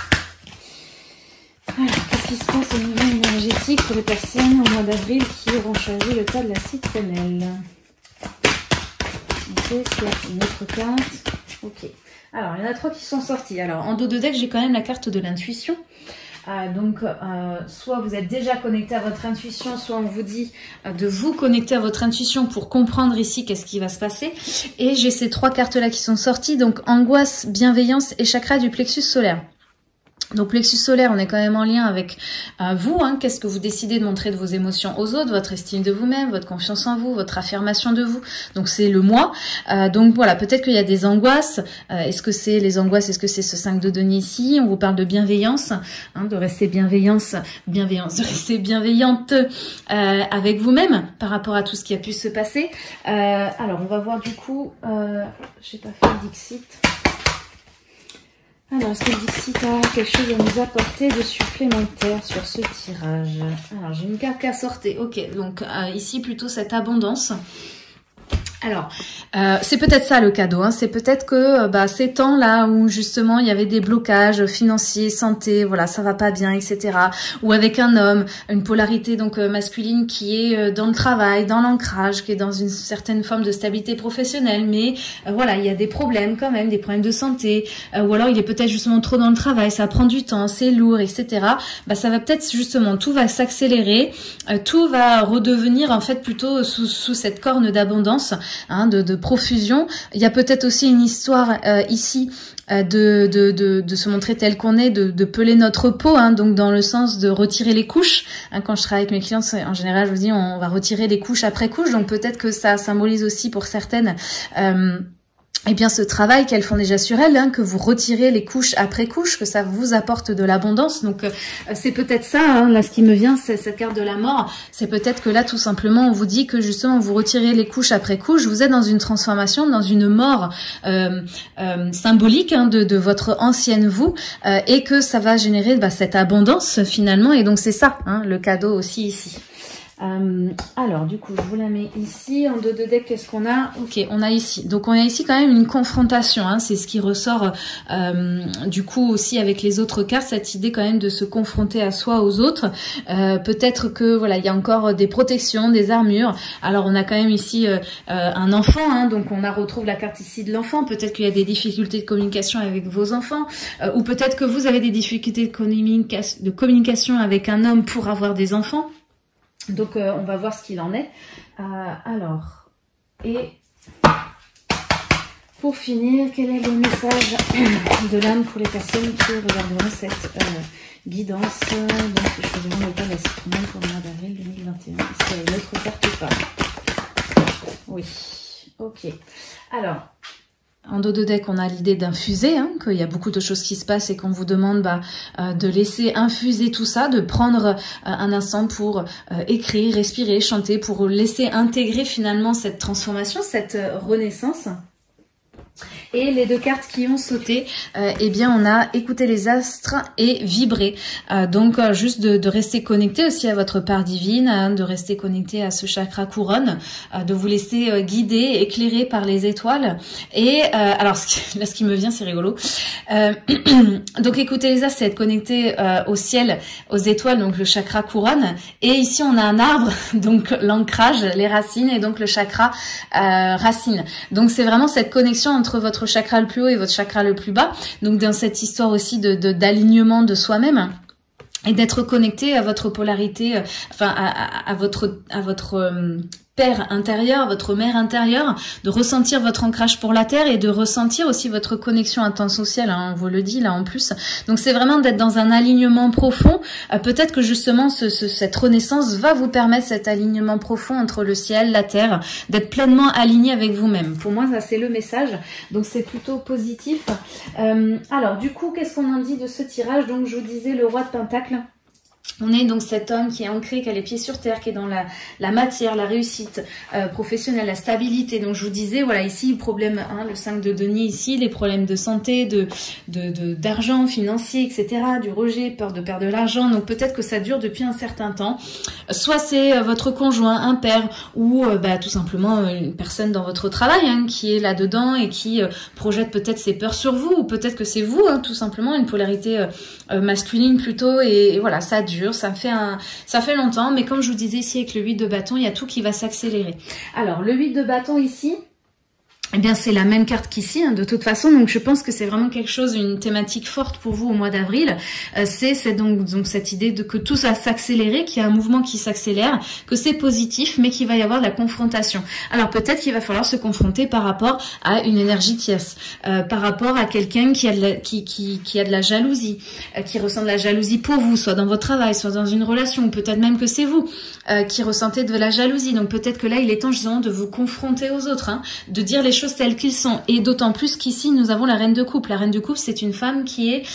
Alors, qu'est-ce qui se passe au niveau énergétique pour les personnes au mois d'avril qui auront choisi le tas de la citronnelle? Ok, c'est une autre carte. Ok. Alors, il y en a 3 qui sont sortis. Alors, en dos de deck, j'ai quand même la carte de l'intuition. Soit vous êtes déjà connecté à votre intuition, soit on vous dit de vous connecter à votre intuition pour comprendre ici qu'est-ce qui va se passer. Et j'ai ces 3 cartes-là qui sont sorties, donc angoisse, bienveillance et chakra du plexus solaire. Donc plexus solaire, on est quand même en lien avec vous, hein, qu'est-ce que vous décidez de montrer de vos émotions aux autres, votre estime de vous-même, votre confiance en vous, votre affirmation de vous. Donc c'est le moi. Donc voilà, peut-être qu'il y a des angoisses. Est-ce que c'est les angoisses, est-ce que c'est ce 5 de denier ici? On vous parle de bienveillance, hein, de rester de rester bienveillante avec vous-même par rapport à tout ce qui a pu se passer. Alors on va voir du coup, j'ai pas fait le Dixit. Alors, est-ce que le Dixit a quelque chose à nous apporter de supplémentaire sur ce tirage? Alors, j'ai une carte qui a sorti. Ok, donc ici, plutôt cette abondance. Alors, c'est peut-être ça le cadeau, hein. C'est peut-être que ces temps-là où justement il y avait des blocages financiers, santé, voilà, ça va pas bien, etc. Ou avec un homme, une polarité donc masculine qui est dans le travail, dans l'ancrage, qui est dans une certaine forme de stabilité professionnelle, mais voilà, il y a des problèmes quand même, des problèmes de santé, ou alors il est peut-être justement trop dans le travail, ça prend du temps, c'est lourd, etc. Ça va peut-être justement, tout va s'accélérer, tout va redevenir en fait plutôt sous cette corne d'abondance. Hein, de profusion. Il y a peut-être aussi une histoire ici de se montrer tel qu'on est, de peler notre peau, hein, donc dans le sens de retirer les couches. Hein, quand je travaille avec mes clients, en général, je vous dis, on va retirer les couches après couche, donc peut-être que ça symbolise aussi pour certaines eh bien ce travail qu'elles font déjà sur elles, hein, que vous retirez les couches après couche, que ça vous apporte de l'abondance. Donc c'est peut-être ça, hein, là ce qui me vient, c'est cette carte de la mort. C'est peut-être que là tout simplement on vous dit que justement vous retirez les couches après couche, vous êtes dans une transformation, dans une mort symbolique, hein, de votre ancienne vous, et que ça va générer cette abondance finalement. Et donc c'est ça, hein, le cadeau aussi ici. Alors du coup je vous la mets ici en dos de deck. Qu'est-ce qu'on a? Ok, on a ici, donc on a ici quand même une confrontation, hein, c'est ce qui ressort du coup aussi avec les autres cartes, cette idée quand même de se confronter à soi, aux autres. Peut-être que voilà, il y a encore des protections, des armures. Alors on a quand même ici un enfant, hein, donc on retrouve la carte ici de l'enfant. Peut-être qu'il y a des difficultés de communication avec vos enfants, ou peut-être que vous avez des difficultés de communication avec un homme pour avoir des enfants. Donc on va voir ce qu'il en est. Alors, et pour finir, quel est le message de l'âme pour les personnes qui regarderont cette guidance? Donc je choisiront le tas de la citronnelle pour le mois d'avril 2021. Est-ce qu'il y a une autre carte ou pas? Oui, ok. Alors, en dos de deck, on a l'idée d'infuser, hein, qu'il y a beaucoup de choses qui se passent et qu'on vous demande de laisser infuser tout ça, de prendre un instant pour écrire, respirer, chanter, pour laisser intégrer finalement cette transformation, cette renaissance. Et les 2 cartes qui ont sauté, eh bien on a écouté les astres et vibrer. Donc juste de rester connecté aussi à votre part divine, hein, de rester connecté à ce chakra couronne, de vous laisser guider, éclairer par les étoiles. Et alors là ce qui me vient, c'est rigolo. Donc écouter les astres, c'est être connecté au ciel, aux étoiles, donc le chakra couronne. Et ici on a un arbre, donc l'ancrage, les racines, et donc le chakra racine. Donc c'est vraiment cette connexion entre votre chakra le plus haut et votre chakra le plus bas. Donc dans cette histoire aussi d'alignement de soi-même. Et d'être connecté à votre polarité, enfin à votre père intérieur, votre mère intérieure, de ressentir votre ancrage pour la terre et de ressentir aussi votre connexion intense au ciel, hein, on vous le dit là en plus. Donc c'est vraiment d'être dans un alignement profond. Peut-être que justement cette renaissance va vous permettre cet alignement profond entre le ciel, la terre, d'être pleinement aligné avec vous-même. Pour moi, ça c'est le message, donc c'est plutôt positif. Alors du coup, qu'est-ce qu'on en dit de ce tirage? Donc je vous disais le roi de Pentacle. On est donc cet homme qui est ancré, qui a les pieds sur terre, qui est dans la matière, la réussite professionnelle, la stabilité. Donc je vous disais, voilà, ici, problème, hein, le 5 de denier ici, les problèmes de santé, d'argent financier, etc., du rejet, peur de perdre de l'argent. Donc peut-être que ça dure depuis un certain temps. Soit c'est votre conjoint, un père, ou tout simplement une personne dans votre travail hein, qui est là-dedans et qui projette peut-être ses peurs sur vous, ou peut-être que c'est vous, hein, tout simplement, une polarité masculine plutôt, et voilà, ça dure. Ça fait longtemps, mais comme je vous disais ici avec le 8 de bâton, il y a tout qui va s'accélérer. Alors, le 8 de bâton ici, eh bien, c'est la même carte qu'ici, hein, de toute façon. Donc, je pense que c'est vraiment quelque chose, une thématique forte pour vous au mois d'avril. C'est donc cette idée de que tout va s'accélérer, qu'il y a un mouvement qui s'accélère, que c'est positif, mais qu'il va y avoir de la confrontation. Alors, peut-être qu'il va falloir se confronter par rapport à une énergie tierce, par rapport à quelqu'un qui a de la jalousie, qui ressent de la jalousie pour vous, soit dans votre travail, soit dans une relation, peut-être même que c'est vous qui ressentez de la jalousie. Donc, peut-être que là, il est temps justement de vous confronter aux autres, hein, de dire les choses telles qu'ils sont, et d'autant plus qu'ici nous avons la reine de coupe. La reine de coupe, c'est une femme qui est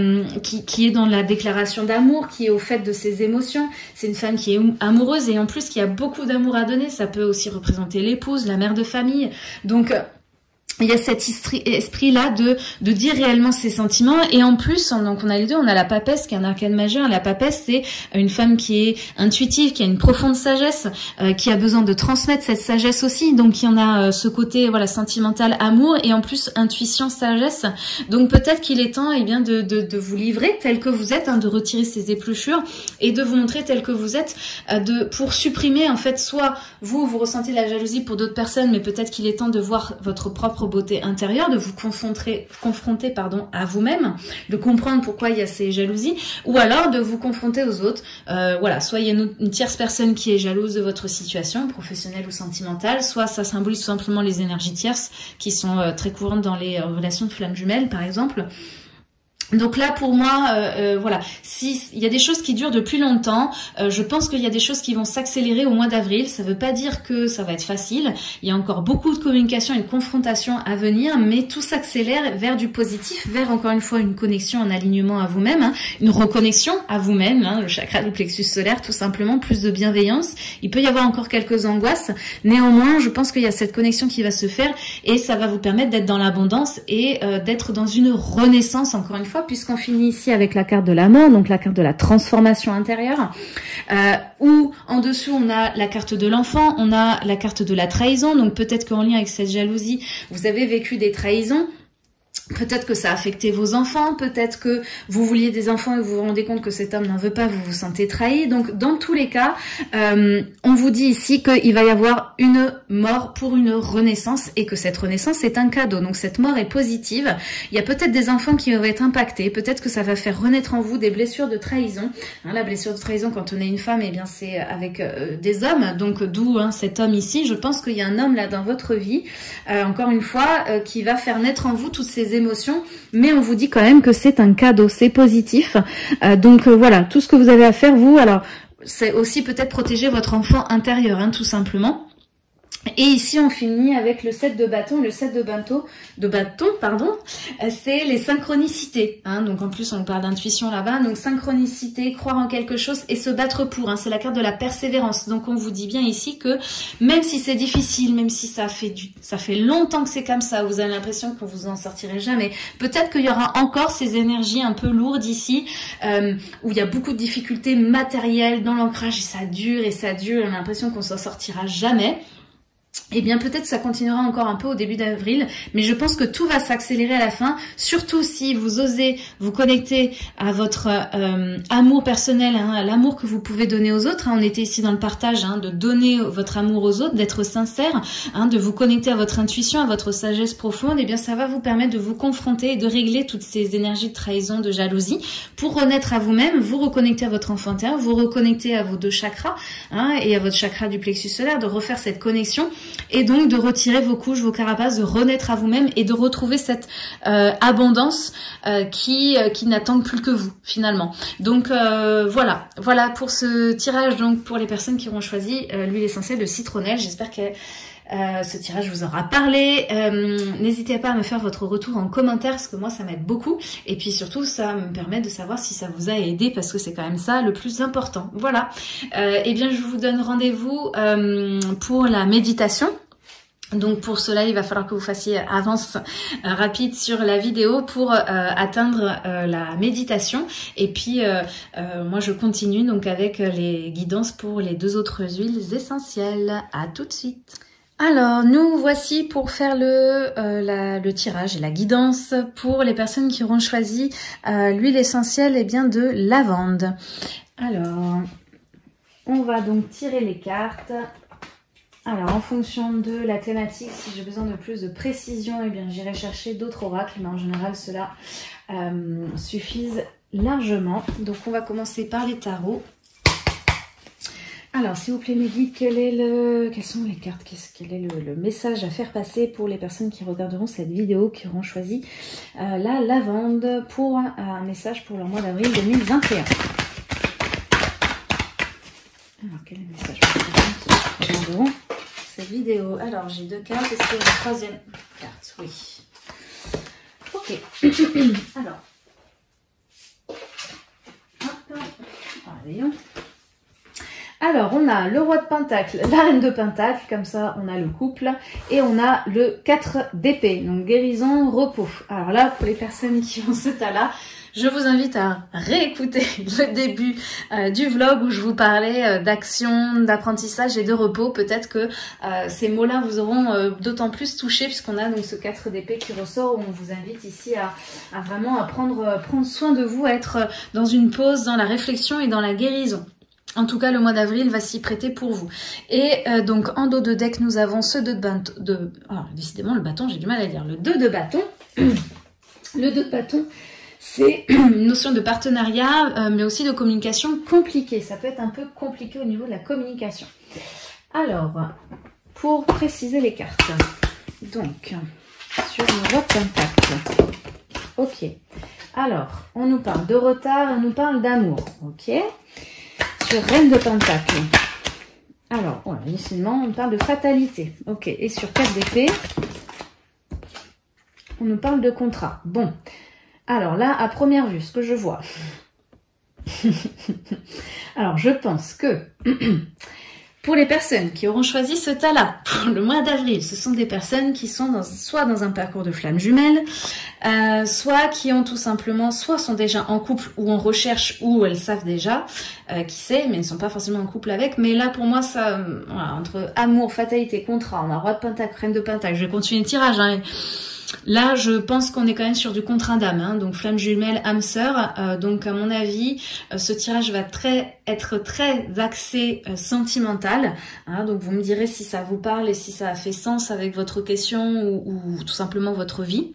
dans la déclaration d'amour, qui est au fait de ses émotions. C'est une femme qui est amoureuse et en plus qui a beaucoup d'amour à donner. Ça peut aussi représenter l'épouse, la mère de famille. Donc il y a cet esprit-là de dire réellement ses sentiments. Et en plus, donc on a les deux, on a la papesse qui est un arcane majeur. La papesse, c'est une femme qui est intuitive, qui a une profonde sagesse, qui a besoin de transmettre cette sagesse aussi. Donc il y en a ce côté voilà sentimental, amour, et en plus intuition, sagesse. Donc peut-être qu'il est temps bien de vous livrer tel que vous êtes, hein, de retirer ces épluchures et de vous montrer tel que vous êtes, pour supprimer en fait, soit vous ressentez la jalousie pour d'autres personnes, mais peut-être qu'il est temps de voir votre propre beauté intérieure, de vous confronter à vous-même, de comprendre pourquoi il y a ces jalousies, ou alors de vous confronter aux autres. Voilà, soit il y a une tierce personne qui est jalouse de votre situation professionnelle ou sentimentale, soit ça symbolise tout simplement les énergies tierces qui sont très courantes dans les relations de flammes jumelles par exemple. Donc là, pour moi, voilà, si il y a des choses qui durent depuis longtemps, je pense qu'il y a des choses qui vont s'accélérer au mois d'avril. Ça ne veut pas dire que ça va être facile. Il y a encore beaucoup de communication et de confrontation à venir, mais tout s'accélère vers du positif, vers encore une fois une connexion, un alignement à vous-même, hein, une reconnexion à vous-même, hein, le chakra du plexus solaire, tout simplement, plus de bienveillance. Il peut y avoir encore quelques angoisses. Néanmoins, je pense qu'il y a cette connexion qui va se faire et ça va vous permettre d'être dans l'abondance et d'être dans une renaissance, encore une fois, puisqu'on finit ici avec la carte de la mort, donc la carte de la transformation intérieure, où en dessous on a la carte de l'enfant, on a la carte de la trahison, donc peut-être qu'en lien avec cette jalousie, vous avez vécu des trahisons. Peut-être que ça a affecté vos enfants, peut-être que vous vouliez des enfants et vous vous rendez compte que cet homme n'en veut pas, vous vous sentez trahi. Donc dans tous les cas, on vous dit ici qu'il va y avoir une mort pour une renaissance et que cette renaissance est un cadeau. Donc cette mort est positive. Il y a peut-être des enfants qui vont être impactés, peut-être que ça va faire renaître en vous des blessures de trahison. Hein, la blessure de trahison quand on est une femme, eh bien c'est avec des hommes, donc d'où cet homme ici. Je pense qu'il y a un homme là dans votre vie, encore une fois, qui va faire naître en vous toutes ces émotions, mais on vous dit quand même que c'est un cadeau, c'est positif. Donc voilà, tout ce que vous avez à faire, vous, alors c'est aussi peut-être protéger votre enfant intérieur, hein, tout simplement. Et ici, on finit avec le 7 de bâton. Le 7 de bâton, c'est les synchronicités. Hein. Donc, en plus, on parle d'intuition là-bas. Donc, synchronicité, croire en quelque chose et se battre pour. Hein. C'est la carte de la persévérance. Donc, on vous dit bien ici que même si c'est difficile, même si ça fait longtemps que c'est comme ça, vous avez l'impression que vous en sortirez jamais. Peut-être qu'il y aura encore ces énergies un peu lourdes ici, où il y a beaucoup de difficultés matérielles dans l'ancrage et ça dure et ça dure. On a l'impression qu'on s'en sortira jamais. eh bien peut-être ça continuera encore un peu au début d'avril, mais je pense que tout va s'accélérer à la fin, surtout si vous osez vous connecter à votre amour personnel, hein, à l'amour que vous pouvez donner aux autres. Hein. On était ici dans le partage, hein, de donner votre amour aux autres, d'être sincère, hein, de vous connecter à votre intuition, à votre sagesse profonde. Eh bien ça va vous permettre de vous confronter et de régler toutes ces énergies de trahison, de jalousie, pour renaître à vous-même, vous reconnecter à votre enfant intérieur, vous reconnecter à vos 2 chakras, hein, et à votre chakra du plexus solaire, de refaire cette connexion. Et donc de retirer vos couches, vos carapaces, de renaître à vous-même et de retrouver cette abondance qui n'attend plus que vous finalement. Donc voilà pour ce tirage, donc pour les personnes qui auront choisi l'huile essentielle de citronnelle. J'espère que ce tirage vous aura parlé. N'hésitez pas à me faire votre retour en commentaire parce que moi ça m'aide beaucoup, et puis surtout ça me permet de savoir si ça vous a aidé, parce que c'est quand même ça le plus important. Voilà, et bien je vous donne rendez-vous pour la méditation. Donc pour cela, il va falloir que vous fassiez avance rapide sur la vidéo pour atteindre la méditation. Et puis moi je continue donc avec les guidances pour les 2 autres huiles essentielles. À tout de suite. Alors, nous voici pour faire le tirage et la guidance pour les personnes qui auront choisi l'huile essentielle, eh bien, de lavande. Alors, on va donc tirer les cartes. Alors, en fonction de la thématique, si j'ai besoin de plus de précision, eh bien, j'irai chercher d'autres oracles, mais en général, ceux-là suffisent largement. Donc, on va commencer par les tarots. Alors, s'il vous plaît, mes guides, quelles sont les cartes? Quel est le message à faire passer pour les personnes qui regarderont cette vidéo, qui auront choisi la lavande pour un message pour leur mois d'avril 2021? Alors, quel est le message pour les personnes qui regarderont cette vidéo? Alors, j'ai 2 cartes. Est-ce qu'il y a une 3e carte? Oui. Ok. Alors. Hop. Voyons. Alors, on a le roi de pentacle, la reine de pentacle, comme ça on a le couple, et on a le 4 d'épée, donc guérison, repos. Alors là, pour les personnes qui ont ce tas-là, je vous invite à réécouter le début du vlog où je vous parlais d'action, d'apprentissage et de repos. Peut-être que ces mots-là vous auront d'autant plus touché, puisqu'on a donc ce 4 d'épée qui ressort, où on vous invite ici à vraiment prendre soin de vous, à être dans une pause, dans la réflexion et dans la guérison. En tout cas, le mois d'avril va s'y prêter pour vous. Et donc, en dos de deck, nous avons ce 2 de bâton. Alors, décidément, le bâton, j'ai du mal à dire. Le 2 de bâton. Le 2 de bâton, c'est une notion de partenariat, mais aussi de communication compliquée. Ça peut être un peu compliqué au niveau de la communication. Alors, pour préciser les cartes. Donc, sur le roi de pentacle. Ok. Alors, on nous parle de retard, on nous parle d'amour. Ok. Sur reine de pentacle. Alors, voilà, décidément, on parle de fatalité. Ok, et sur 4 d'épée, on nous parle de contrat. Bon, alors là, à première vue, ce que je vois. Alors, je pense que pour les personnes qui auront choisi ce tas-là pour le mois d'avril, ce sont des personnes qui sont soit dans un parcours de flamme jumelle, soit qui ont tout simplement, soit sont déjà en couple ou en recherche, ou elles savent déjà, qui sait, mais elles ne sont pas forcément en couple avec. Mais là, pour moi, ça, voilà, entre amour, fatalité, contrat, on a roi de pentacle, reine de pentacle, je vais continuer le tirage, hein. Là, je pense qu'on est quand même sur du contrat d'âme, hein, donc flamme jumelle, âme sœur. Donc, à mon avis, ce tirage va être très axé sentimental. Hein, donc, vous me direz si ça vous parle et si ça a fait sens avec votre question ou tout simplement votre vie.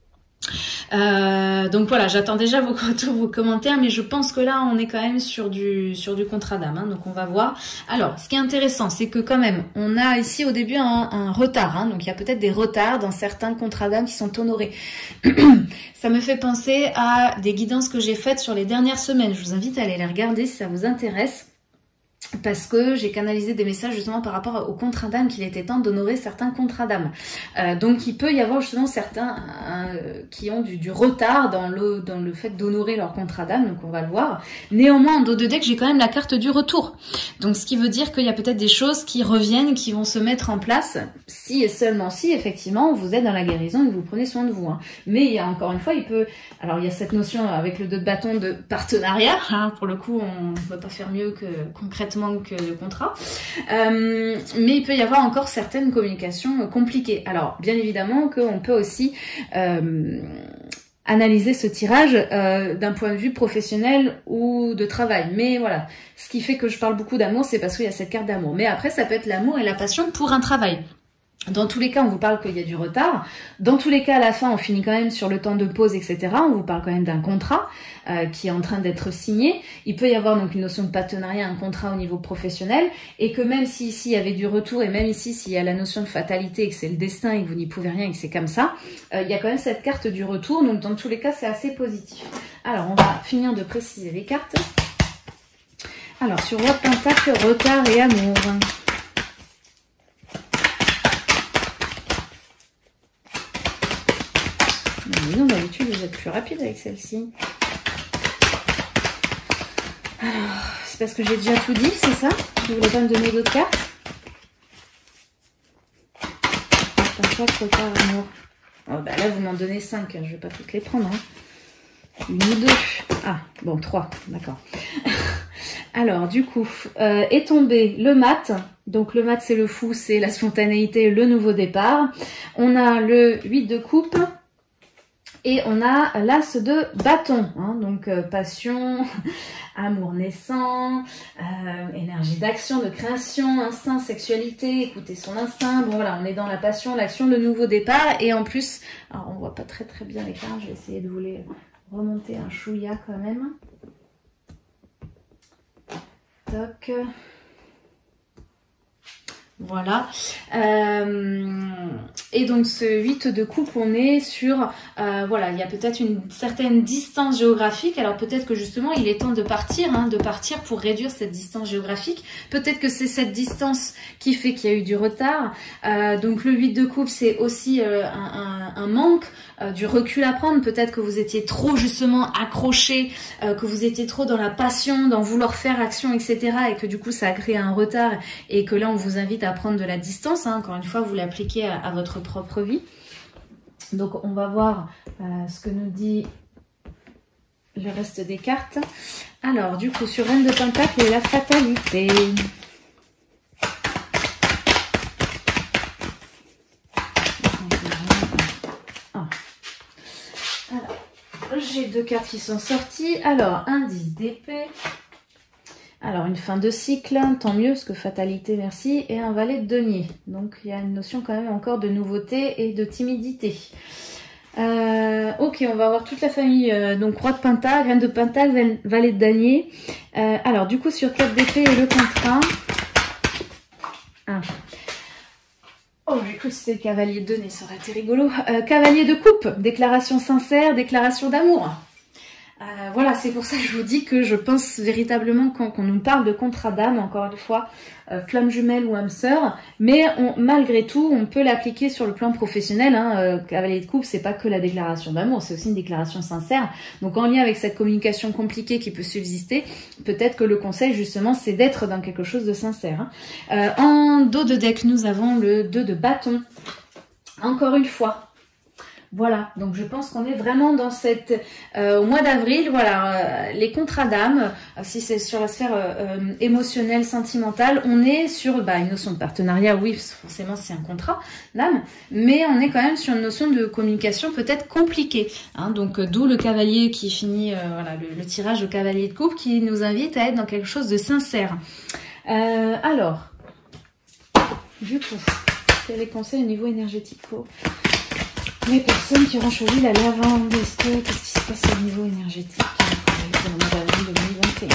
Donc voilà, j'attends déjà vos retours, vos commentaires, mais je pense que là on est quand même sur du contrat d'âme, hein, donc on va voir. Alors, ce qui est intéressant, c'est que quand même, on a ici au début un retard, hein, donc il y a peut-être des retards dans certains contrats d'âme qui sont honorés. Ça me fait penser à des guidances que j'ai faites sur les dernières semaines. Je vous invite à aller les regarder si ça vous intéresse. Parce que j'ai canalisé des messages justement par rapport au contrat d'âme, qu'il était temps d'honorer certains contrats d'âme. Donc il peut y avoir justement certains qui ont du retard dans le fait d'honorer leur contrat d'âme, donc on va le voir. Néanmoins, en dos de deck, j'ai quand même la carte du retour. Donc ce qui veut dire qu'il y a peut-être des choses qui reviennent, qui vont se mettre en place, si et seulement si effectivement vous êtes dans la guérison et que vous prenez soin de vous. Hein. Mais il y a encore une fois, alors il y a cette notion avec le 2 de bâton de partenariat, hein, pour le coup on ne peut pas faire mieux que concrètement manque de contrat. Mais il peut y avoir encore certaines communications compliquées. Alors, bien évidemment qu'on peut aussi analyser ce tirage d'un point de vue professionnel ou de travail. Mais voilà, ce qui fait que je parle beaucoup d'amour, c'est parce qu'il y a cette carte d'amour. Mais après, ça peut être l'amour et la passion pour un travail. Dans tous les cas, on vous parle qu'il y a du retard. Dans tous les cas, à la fin, on finit quand même sur le temps de pause, etc. On vous parle quand même d'un contrat qui est en train d'être signé. Il peut y avoir donc une notion de partenariat, un contrat au niveau professionnel. Et que même si ici, il y avait du retour, et même ici, s'il y a la notion de fatalité et que c'est le destin et que vous n'y pouvez rien et que c'est comme ça, il y a quand même cette carte du retour. Donc, dans tous les cas, c'est assez positif. Alors, on va finir de préciser les cartes. Alors, sur Roi de Pentacle, retard et amour. Non, d'habitude, vous êtes plus rapide avec celle-ci. Alors, c'est parce que j'ai déjà tout dit, c'est ça? Vous voulez pas me donner d'autres cartes? Retard, amour. Oh, bah là, vous m'en donnez 5, je vais pas toutes les prendre. Hein. Une ou deux. Ah, bon, 3, d'accord. Alors, du coup, est tombé le mat. Donc, le mat, c'est le fou, c'est la spontanéité, le nouveau départ. On a le 8 de coupe. Et on a l'as de bâton, hein, donc passion, amour naissant, énergie d'action, de création, instinct, sexualité, écouter son instinct. Bon voilà, on est dans la passion, l'action, le nouveau départ. Et en plus, alors on voit pas très bien les cartes, je vais essayer de vous les remonter un chouïa quand même. Toc. Voilà. Et donc ce 8 de coupe, on est sur, voilà, il y a peut-être une certaine distance géographique. Alors peut-être que justement, il est temps de partir pour réduire cette distance géographique. Peut-être que c'est cette distance qui fait qu'il y a eu du retard. Donc le 8 de coupe, c'est aussi un manque, du recul à prendre. Peut-être que vous étiez trop justement accroché, que vous étiez trop dans la passion, dans vouloir faire action, etc. Et que du coup, ça a créé un retard et que là, on vous invite à prendre de la distance, hein. Encore une fois, vous l'appliquez à votre propre vie. Donc, on va voir ce que nous dit le reste des cartes. Alors, du coup, sur Reine de Pentacle et la fatalité. Ah. Alors, j'ai 2 cartes qui sont sorties. Alors, indice d'épée. Alors, une fin de cycle, tant mieux, parce que fatalité, merci, et un valet de denier. Donc, il y a une notion quand même encore de nouveauté et de timidité. Ok, on va voir toute la famille. Donc, roi de pentacle, reine de pentacle, valet de denier. Alors, du coup, sur 4 d'épée et le contrat. Ah. Oh, j'ai cru que c'était le cavalier de denier, ça aurait été rigolo. Cavalier de coupe, déclaration sincère, déclaration d'amour. Voilà, c'est pour ça que je vous dis que je pense véritablement quand nous parle de contrat d'âme, encore une fois, flamme jumelle ou âme sœur, mais malgré tout, on peut l'appliquer sur le plan professionnel. Hein, cavalier de coupe, c'est pas que la déclaration d'amour, c'est aussi une déclaration sincère. Donc en lien avec cette communication compliquée qui peut subsister, peut-être que le conseil justement, c'est d'être dans quelque chose de sincère. Hein. En dos de deck, nous avons le 2 de bâton. Encore une fois. Voilà, donc je pense qu'on est vraiment dans cette... au mois d'avril, voilà, les contrats d'âme, si c'est sur la sphère émotionnelle, sentimentale, on est sur une notion de partenariat, oui, forcément c'est un contrat d'âme, mais on est quand même sur une notion de communication peut-être compliquée. Hein, donc d'où le cavalier qui finit, voilà, le tirage au cavalier de coupe qui nous invite à être dans quelque chose de sincère. Alors, du coup, quels les conseils au niveau énergétique pour... les personnes qui auront choisi la lavande, qu'est-ce qui se passe au niveau énergétique pour le mois d'avril 2021?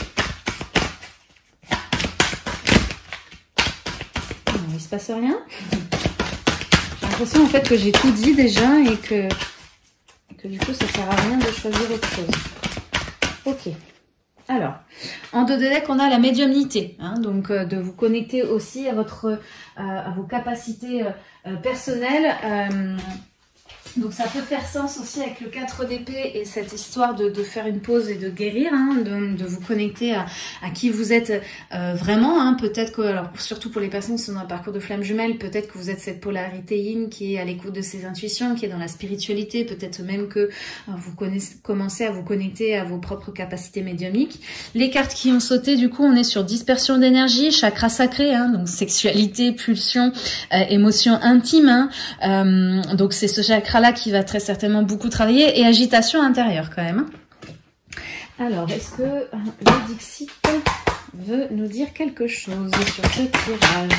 Non, il se passe rien. J'ai l'impression en fait que j'ai tout dit déjà et que du coup ça sert à rien de choisir autre chose. Ok. Alors, en dos de deck, on a la médiumnité, hein, donc de vous connecter aussi à vos capacités personnelles. Donc ça peut faire sens aussi avec le 4 d'épée et cette histoire de faire une pause et de guérir, hein, de vous connecter à qui vous êtes vraiment. Hein. Peut-être que, alors surtout pour les personnes qui sont dans un parcours de flamme jumelle, peut-être que vous êtes cette polarité yin qui est à l'écoute de ses intuitions, qui est dans la spiritualité. Peut-être même que vous commencez à vous connecter à vos propres capacités médiumniques. Les cartes qui ont sauté, du coup, on est sur dispersion d'énergie, chakra sacré, hein, donc sexualité, pulsion, émotion intime. Hein. Donc c'est ce chakra qui va très certainement beaucoup travailler et agitation intérieure quand même. Alors, est-ce que le Dixit veut nous dire quelque chose sur ce tirage?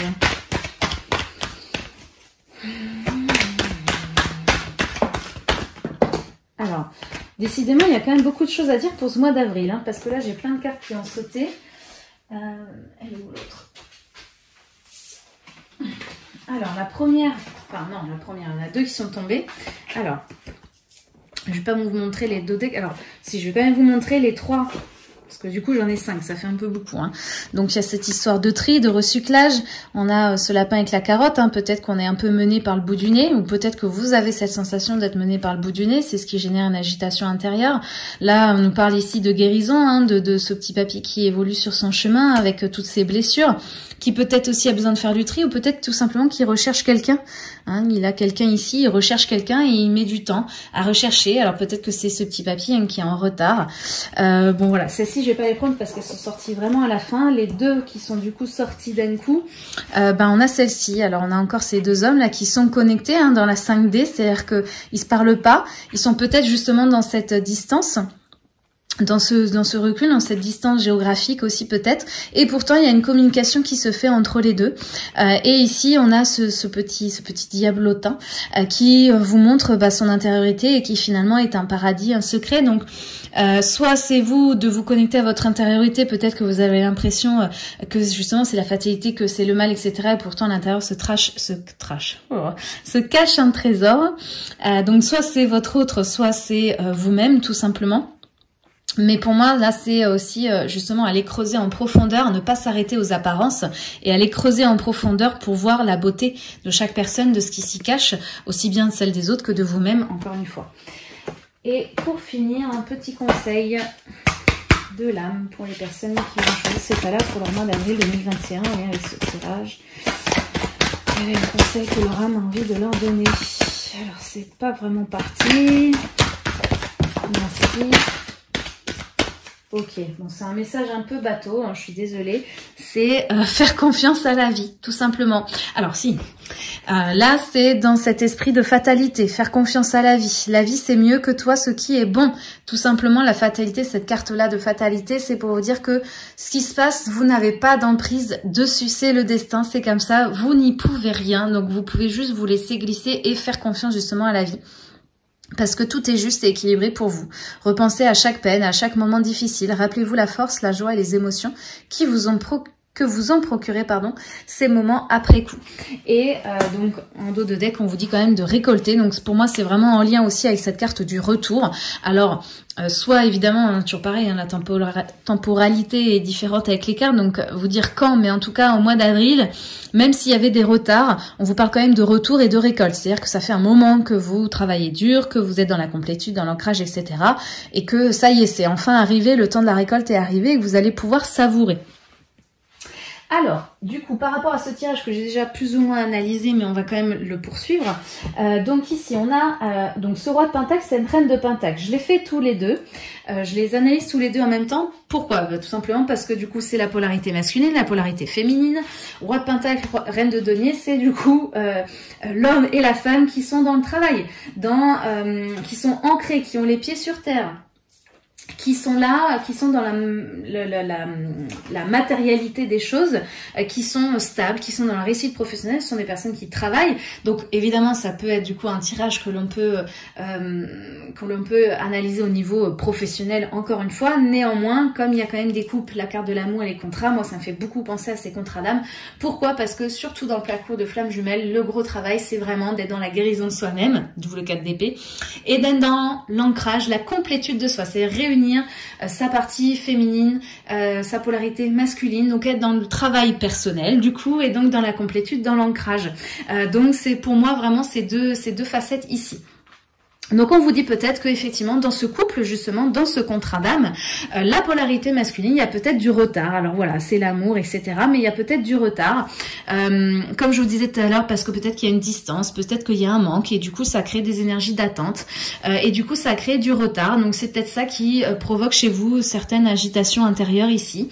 Alors, décidément, il y a quand même beaucoup de choses à dire pour ce mois d'avril, hein, parce que là, j'ai plein de cartes qui ont sauté. Elle est où l'autre? Alors, la première, enfin non, la première, il y en a deux qui sont tombées. Alors, je ne vais pas vous montrer les deux decks. Alors, si, je vais quand même vous montrer les trois. Parce que du coup, j'en ai 5, ça fait un peu beaucoup. Hein. Donc, il y a cette histoire de tri, de recyclage. On a ce lapin avec la carotte. Hein. Peut-être qu'on est un peu mené par le bout du nez. Ou peut-être que vous avez cette sensation d'être mené par le bout du nez. C'est ce qui génère une agitation intérieure. Là, on nous parle ici de guérison, hein, de ce petit papy qui évolue sur son chemin avec toutes ses blessures. Qui peut-être aussi a besoin de faire du tri. Ou peut-être tout simplement qu'il recherche quelqu'un. Hein. Il a quelqu'un ici, il recherche quelqu'un et il met du temps à rechercher. Alors, peut-être que c'est ce petit papy hein, qui est en retard. Bon, voilà. Celle-ci, je vais pas les prendre parce qu'elles sont sorties vraiment à la fin. Les deux qui sont du coup sorties d'un coup, on a celle-ci. Alors on a encore ces deux hommes là qui sont connectés hein, dans la 5D, c'est-à-dire que ils se parlent pas. Ils sont peut-être justement dans cette distance. Dans ce recul, dans cette distance géographique aussi peut-être, et pourtant il y a une communication qui se fait entre les deux. Et ici on a ce petit diablotin qui vous montre son intériorité et qui finalement est un paradis, un secret. Donc soit c'est vous de vous connecter à votre intériorité, peut-être que vous avez l'impression que justement c'est la fatalité, que c'est le mal, etc. Et pourtant à l'intérieur se cache un trésor. Donc soit c'est votre autre, soit c'est vous-même tout simplement. Mais pour moi, là, c'est aussi justement aller creuser en profondeur, ne pas s'arrêter aux apparences et aller creuser en profondeur pour voir la beauté de chaque personne, de ce qui s'y cache, aussi bien de celle des autres que de vous-même, encore une fois. Et pour finir, un petit conseil de l'âme pour les personnes qui ont choisi cet état-là pour leur mois d'avril 2021 et avec ce tirage. Quel est le conseil que leur âme a envie de leur donner? Alors, c'est pas vraiment parti. Merci. Ok, bon c'est un message un peu bateau, hein, je suis désolée. C'est faire confiance à la vie, tout simplement. Alors si, là c'est dans cet esprit de fatalité, faire confiance à la vie. La vie c'est mieux que toi, ce qui est bon. Tout simplement la fatalité, cette carte-là de fatalité, c'est pour vous dire que ce qui se passe, vous n'avez pas d'emprise dessus, c'est le destin, c'est comme ça, vous n'y pouvez rien. Donc vous pouvez juste vous laisser glisser et faire confiance justement à la vie. Parce que tout est juste et équilibré pour vous. Repensez à chaque peine, à chaque moment difficile. Rappelez-vous la force, la joie et les émotions que vous en procurez ces moments après coup. Et donc en dos de deck, on vous dit quand même de récolter. Donc pour moi, c'est vraiment en lien aussi avec cette carte du retour. Alors soit évidemment, hein, toujours pareil, hein, la temporalité est différente avec les cartes, donc vous dire quand, mais en tout cas au mois d'avril, même s'il y avait des retards, on vous parle quand même de retour et de récolte. C'est-à-dire que ça fait un moment que vous travaillez dur, que vous êtes dans la complétude, dans l'ancrage, etc. Et que ça y est, c'est enfin arrivé, le temps de la récolte est arrivé et que vous allez pouvoir savourer. Alors, du coup, par rapport à ce tirage que j'ai déjà plus ou moins analysé, mais on va quand même le poursuivre. Donc ici, on a donc ce roi de pentacle, c'est une reine de pentacle. Je les fais tous les deux. Je les analyse tous les deux en même temps. Pourquoi? Tout simplement parce que du coup, c'est la polarité masculine, la polarité féminine. Roi de pentacle, reine de denier, c'est du coup l'homme et la femme qui sont dans le travail, qui sont ancrés, qui ont les pieds sur terre. Qui sont là, qui sont dans la matérialité des choses, qui sont stables, qui sont dans la réussite professionnelle, ce sont des personnes qui travaillent. Donc évidemment, ça peut être du coup un tirage que l'on peut analyser au niveau professionnel encore une fois. Néanmoins, comme il y a quand même des couples, la carte de l'amour et les contrats, moi ça me fait beaucoup penser à ces contrats d'âme. Pourquoi? Parce que surtout dans le parcours de flamme jumelle, le gros travail c'est vraiment d'être dans la guérison de soi-même, d'où le 4 d'épée, et d'être dans l'ancrage, la complétude de soi, c'est réunir sa partie féminine, sa polarité masculine, donc être dans le travail personnel du coup et donc dans la complétude, dans l'ancrage. Donc c'est pour moi vraiment ces deux facettes ici. Donc on vous dit peut-être qu'effectivement dans ce couple, justement, dans ce contrat d'âme, la polarité masculine, il y a peut-être du retard. Alors voilà, c'est l'amour, etc. Mais il y a peut-être du retard. Comme je vous disais tout à l'heure, parce que peut-être qu'il y a une distance, peut-être qu'il y a un manque, et du coup ça crée des énergies d'attente. Et du coup ça crée du retard. Donc c'est peut-être ça qui provoque chez vous certaines agitations intérieures ici.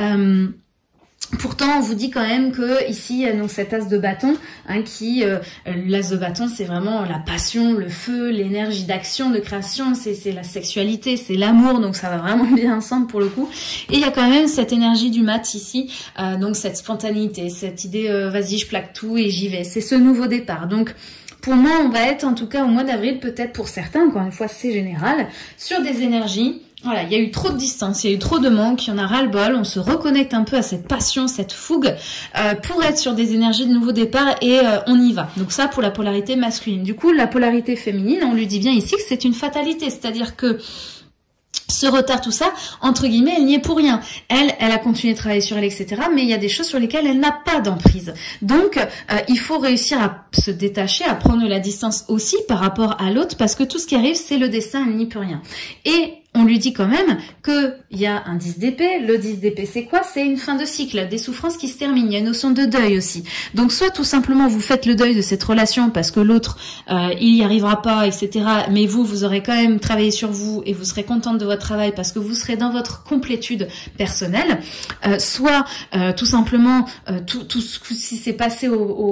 Pourtant, on vous dit quand même que ici, donc cet as de bâton, hein, l'as de bâton, c'est vraiment la passion, le feu, l'énergie d'action, de création, c'est la sexualité, c'est l'amour, donc ça va vraiment bien ensemble pour le coup. Et il y a quand même cette énergie du mat ici, donc cette spontanéité, cette idée, vas-y, je plaque tout et j'y vais. C'est ce nouveau départ. Donc, pour moi, on va être, en tout cas au mois d'avril, peut-être pour certains, encore une fois, c'est général, sur des énergies. Voilà, il y a eu trop de distance, il y a eu trop de manque, il y en a ras-le-bol, on se reconnecte un peu à cette passion, cette fougue, pour être sur des énergies de nouveau départ et on y va. Donc ça pour la polarité masculine. Du coup, la polarité féminine, on lui dit bien ici que c'est une fatalité, c'est-à-dire que ce retard, tout ça, entre guillemets, elle n'y est pour rien. Elle a continué de travailler sur elle, etc. Mais il y a des choses sur lesquelles elle n'a pas d'emprise. Donc, il faut réussir à se détacher, à prendre la distance aussi par rapport à l'autre, parce que tout ce qui arrive, c'est le destin, elle n'y peut rien. Et on lui dit quand même qu'il y a un 10 d'épée. Le 10 d'épée, c'est quoi? C'est une fin de cycle, des souffrances qui se terminent. Il y a une notion de deuil aussi. Donc, soit tout simplement, vous faites le deuil de cette relation parce que l'autre, il n'y arrivera pas, etc. Mais vous aurez quand même travaillé sur vous et vous serez contente de votre travail parce que vous serez dans votre complétude personnelle. Soit, tout simplement, tout ce qui s'est passé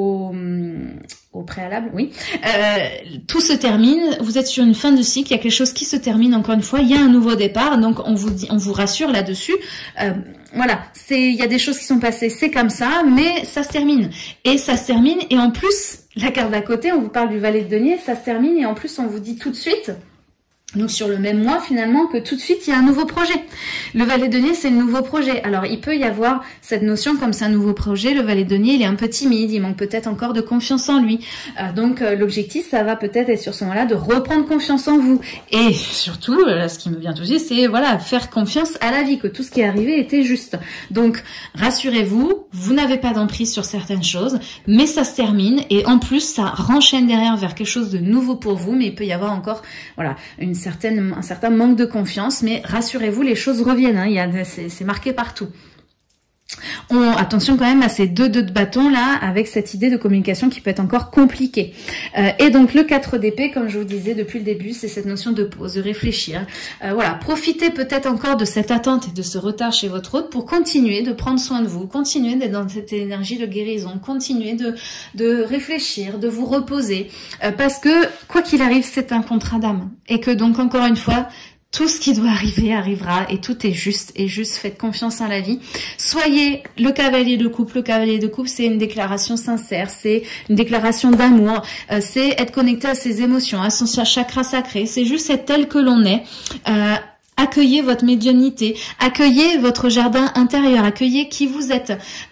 au préalable, oui. Tout se termine, vous êtes sur une fin de cycle, il y a quelque chose qui se termine encore une fois, il y a un nouveau départ, donc on vous rassure là-dessus. Voilà, il y a des choses qui sont passées, c'est comme ça, mais ça se termine. Et ça se termine, et en plus, la carte d'à côté, on vous parle du valet de denier, ça se termine, et en plus on vous dit tout de suite, donc sur le même mois finalement, que tout de suite il y a un nouveau projet. Le valet de denier, c'est le nouveau projet. Alors il peut y avoir cette notion comme c'est un nouveau projet. Le valet de denier, il est un peu timide, il manque peut-être encore de confiance en lui. Donc l'objectif, ça va peut-être être sur ce moment-là de reprendre confiance en vous. Et surtout, là, ce qui me vient tout de suite, c'est voilà, faire confiance à la vie, que tout ce qui est arrivé était juste. Donc rassurez-vous, vous n'avez pas d'emprise sur certaines choses, mais ça se termine et en plus ça renchaîne derrière vers quelque chose de nouveau pour vous, mais il peut y avoir encore voilà un certain manque de confiance, mais rassurez-vous, les choses reviennent, hein, c'est marqué partout. Attention quand même à ces deux de bâton là, avec cette idée de communication qui peut être encore compliquée. Et donc le 4 d'épée, comme je vous disais depuis le début, c'est cette notion de pause, de réfléchir. Voilà, profitez peut-être encore de cette attente et de ce retard chez votre hôte pour continuer de prendre soin de vous, continuer d'être dans cette énergie de guérison, continuer de réfléchir, de vous reposer. Parce que quoi qu'il arrive, c'est un contrat d'âme. Et que donc encore une fois, tout ce qui doit arriver arrivera et tout est juste. Et juste, faites confiance en la vie. Soyez le cavalier de couple. Le cavalier de couple, c'est une déclaration sincère, c'est une déclaration d'amour, c'est être connecté à ses émotions, à son chakra sacré. C'est juste être tel que l'on est. Accueillez votre médiumnité, accueillez votre jardin intérieur, accueillez qui vous êtes.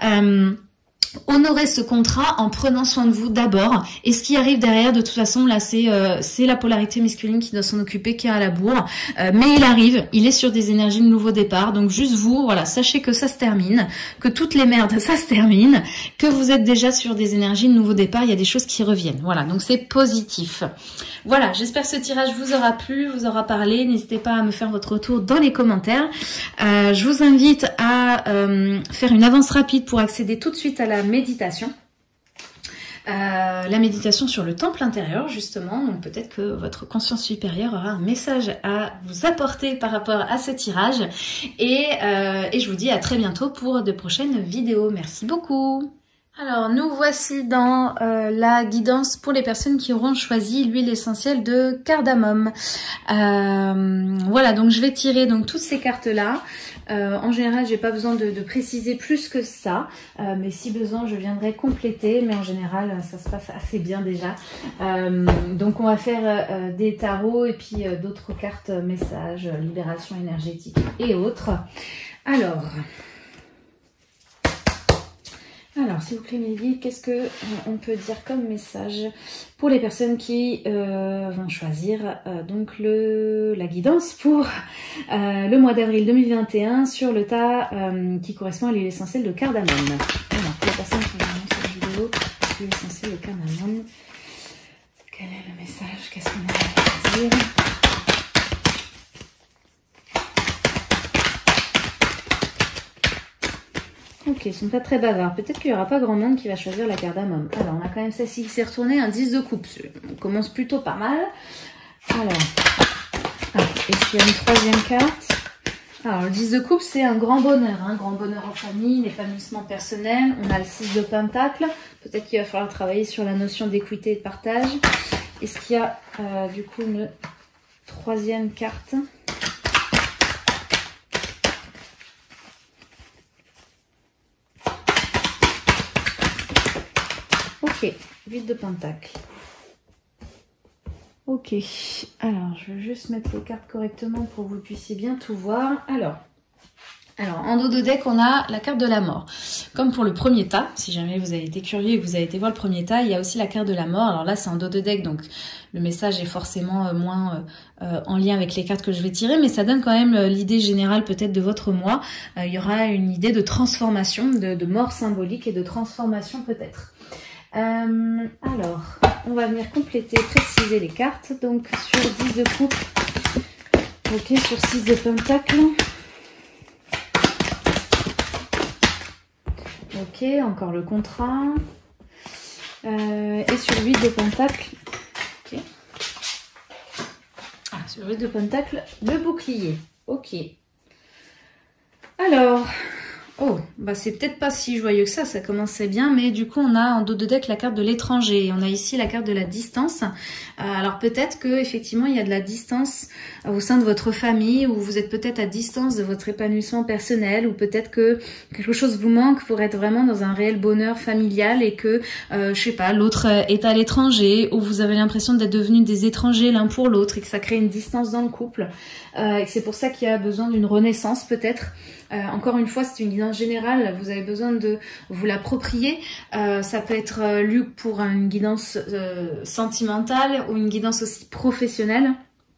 Honorez ce contrat en prenant soin de vous d'abord. Et ce qui arrive derrière, de toute façon, là, c'est la polarité masculine qui doit s'en occuper, qui est à la bourre. Mais il arrive, il est sur des énergies de nouveau départ. Donc juste vous, voilà, sachez que ça se termine, que toutes les merdes, ça se termine, que vous êtes déjà sur des énergies de nouveau départ. Il y a des choses qui reviennent. Voilà, donc c'est positif. Voilà, j'espère que ce tirage vous aura plu, vous aura parlé. N'hésitez pas à me faire votre retour dans les commentaires. Je vous invite à faire une avance rapide pour accéder tout de suite à la méditation. La méditation sur le temple intérieur justement, donc peut-être que votre conscience supérieure aura un message à vous apporter par rapport à ce tirage et je vous dis à très bientôt pour de prochaines vidéos. Merci beaucoup. Alors nous voici dans la guidance pour les personnes qui auront choisi l'huile essentielle de cardamome. Voilà, donc je vais tirer donc toutes ces cartes là. En général, j'ai pas besoin de préciser plus que ça, mais si besoin, je viendrai compléter. Mais en général, ça se passe assez bien déjà. Donc, on va faire des tarots et puis d'autres cartes messages, libération énergétique et autres. Alors, s'il vous plaît, Mélanie, qu'est-ce que on peut dire comme message pour les personnes qui vont choisir donc la guidance pour le mois d'avril 2021 sur le tas qui correspond à l'huile essentielle de cardamome. Alors, pour les personnes qui vont sur la vidéo, l'huile essentielle de cardamome, quel est le message? Qu'est-ce qu'on a à dire? ils sont pas très bavards. Peut-être qu'il n'y aura pas grand monde qui va choisir la cardamome. Alors, on a quand même celle-ci qui s'est retournée, un 10 de coupe. On commence plutôt pas mal. Alors, et puis il y a une troisième carte. Alors, le 10 de coupe, c'est un grand bonheur. Hein, grand bonheur en famille, l'épanouissement personnel. On a le 6 de pentacle. Peut-être qu'il va falloir travailler sur la notion d'équité et de partage. Est-ce qu'il y a du coup une troisième carte? Ok, 8 de pentacle. Ok, alors je vais juste mettre les cartes correctement pour que vous puissiez bien tout voir. Alors en dos de deck, on a la carte de la mort. Comme pour le premier tas, si jamais vous avez été curieux et que vous avez été voir le premier tas, il y a aussi la carte de la mort. Alors là, c'est en dos de deck, donc le message est forcément moins en lien avec les cartes que je vais tirer, mais ça donne quand même l'idée générale peut-être de votre mois. Il y aura une idée de transformation, de mort symbolique et de transformation peut-être. Alors, on va venir compléter, préciser les cartes. Donc sur 10 de coupe, ok, sur 6 de pentacle. Ok, encore le contrat. Et sur 8 de pentacle. Ok. Ah, sur 8 de pentacle, le bouclier. Ok. Alors, oh, bah c'est peut-être pas si joyeux que ça commençait bien, mais du coup on a en dos de deck la carte de l'étranger, et on a ici la carte de la distance. Alors peut-être que effectivement il y a de la distance au sein de votre famille, ou vous êtes peut-être à distance de votre épanouissement personnel, ou peut-être que quelque chose vous manque pour être vraiment dans un réel bonheur familial, et que, je sais pas, l'autre est à l'étranger, ou vous avez l'impression d'être devenus des étrangers l'un pour l'autre, et que ça crée une distance dans le couple, et que c'est pour ça qu'il y a besoin d'une renaissance peut-être. Encore une fois, c'est une guidance générale, vous avez besoin de vous l'approprier. Ça peut être lu pour une guidance sentimentale ou une guidance aussi professionnelle.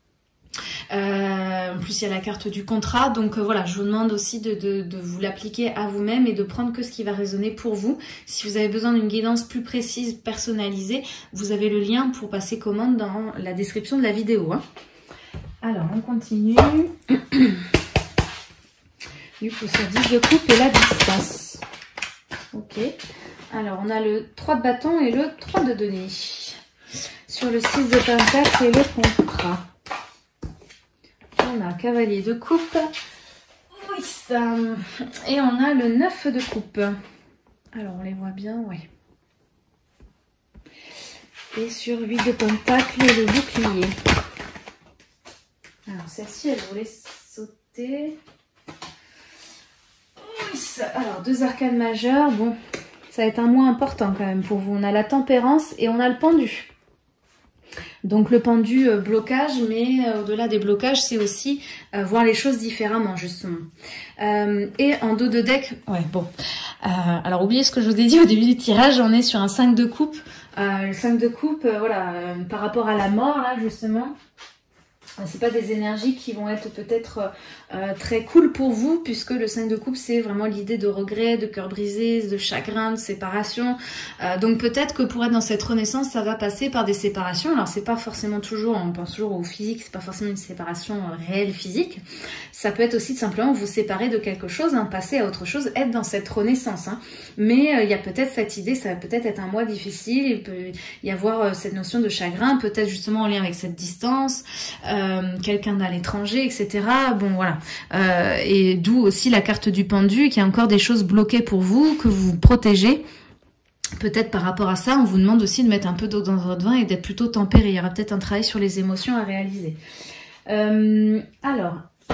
En plus, il y a la carte du contrat. Donc voilà, je vous demande aussi de vous l'appliquer à vous-même et de prendre que ce qui va résonner pour vous. Si vous avez besoin d'une guidance plus précise, personnalisée, vous avez le lien pour passer commande dans la description de la vidéo. Hein. Alors, on continue. Du coup, sur 10 de coupe et la distance. Ok. Alors, on a le 3 de bâton et le 3 de denier. Sur le 6 de pentacle et le contrat. On a cavalier de coupe. Oui, ça. Et on a le 9 de coupe. Alors, on les voit bien, ouais. Et sur 8 de pentacle et le bouclier. Alors, celle-ci, elle voulait sauter. Alors, 2 arcanes majeures, bon, ça va être un mois important quand même pour vous. On a la tempérance et on a le pendu. Donc le pendu, blocage, mais au-delà des blocages, c'est aussi voir les choses différemment, justement. Et en dos de deck, ouais, bon. Alors, oubliez ce que je vous ai dit au début du tirage, on est sur un 5 de coupe. Le 5 de coupe, voilà, par rapport à la mort, là, justement. C'est pas des énergies qui vont être peut-être très cool pour vous, puisque le 5 de coupe, c'est vraiment l'idée de regret, de cœur brisé, de chagrin, de séparation. Donc peut-être que pour être dans cette renaissance, ça va passer par des séparations. Alors c'est pas forcément toujours, on pense toujours au physique, c'est pas forcément une séparation réelle physique. Ça peut être aussi simplement vous séparer de quelque chose, hein, passer à autre chose, être dans cette renaissance. Hein. Mais il y a peut-être cette idée, ça va peut-être être un mois difficile, il peut y avoir cette notion de chagrin, peut-être justement en lien avec cette distance, quelqu'un à l'étranger, etc. Bon, voilà. Et d'où aussi la carte du pendu, qui a encore des choses bloquées pour vous, que vous protégez. Peut-être par rapport à ça, on vous demande aussi de mettre un peu d'eau dans votre vin et d'être plutôt tempéré. Il y aura peut-être un travail sur les émotions à réaliser. Alors,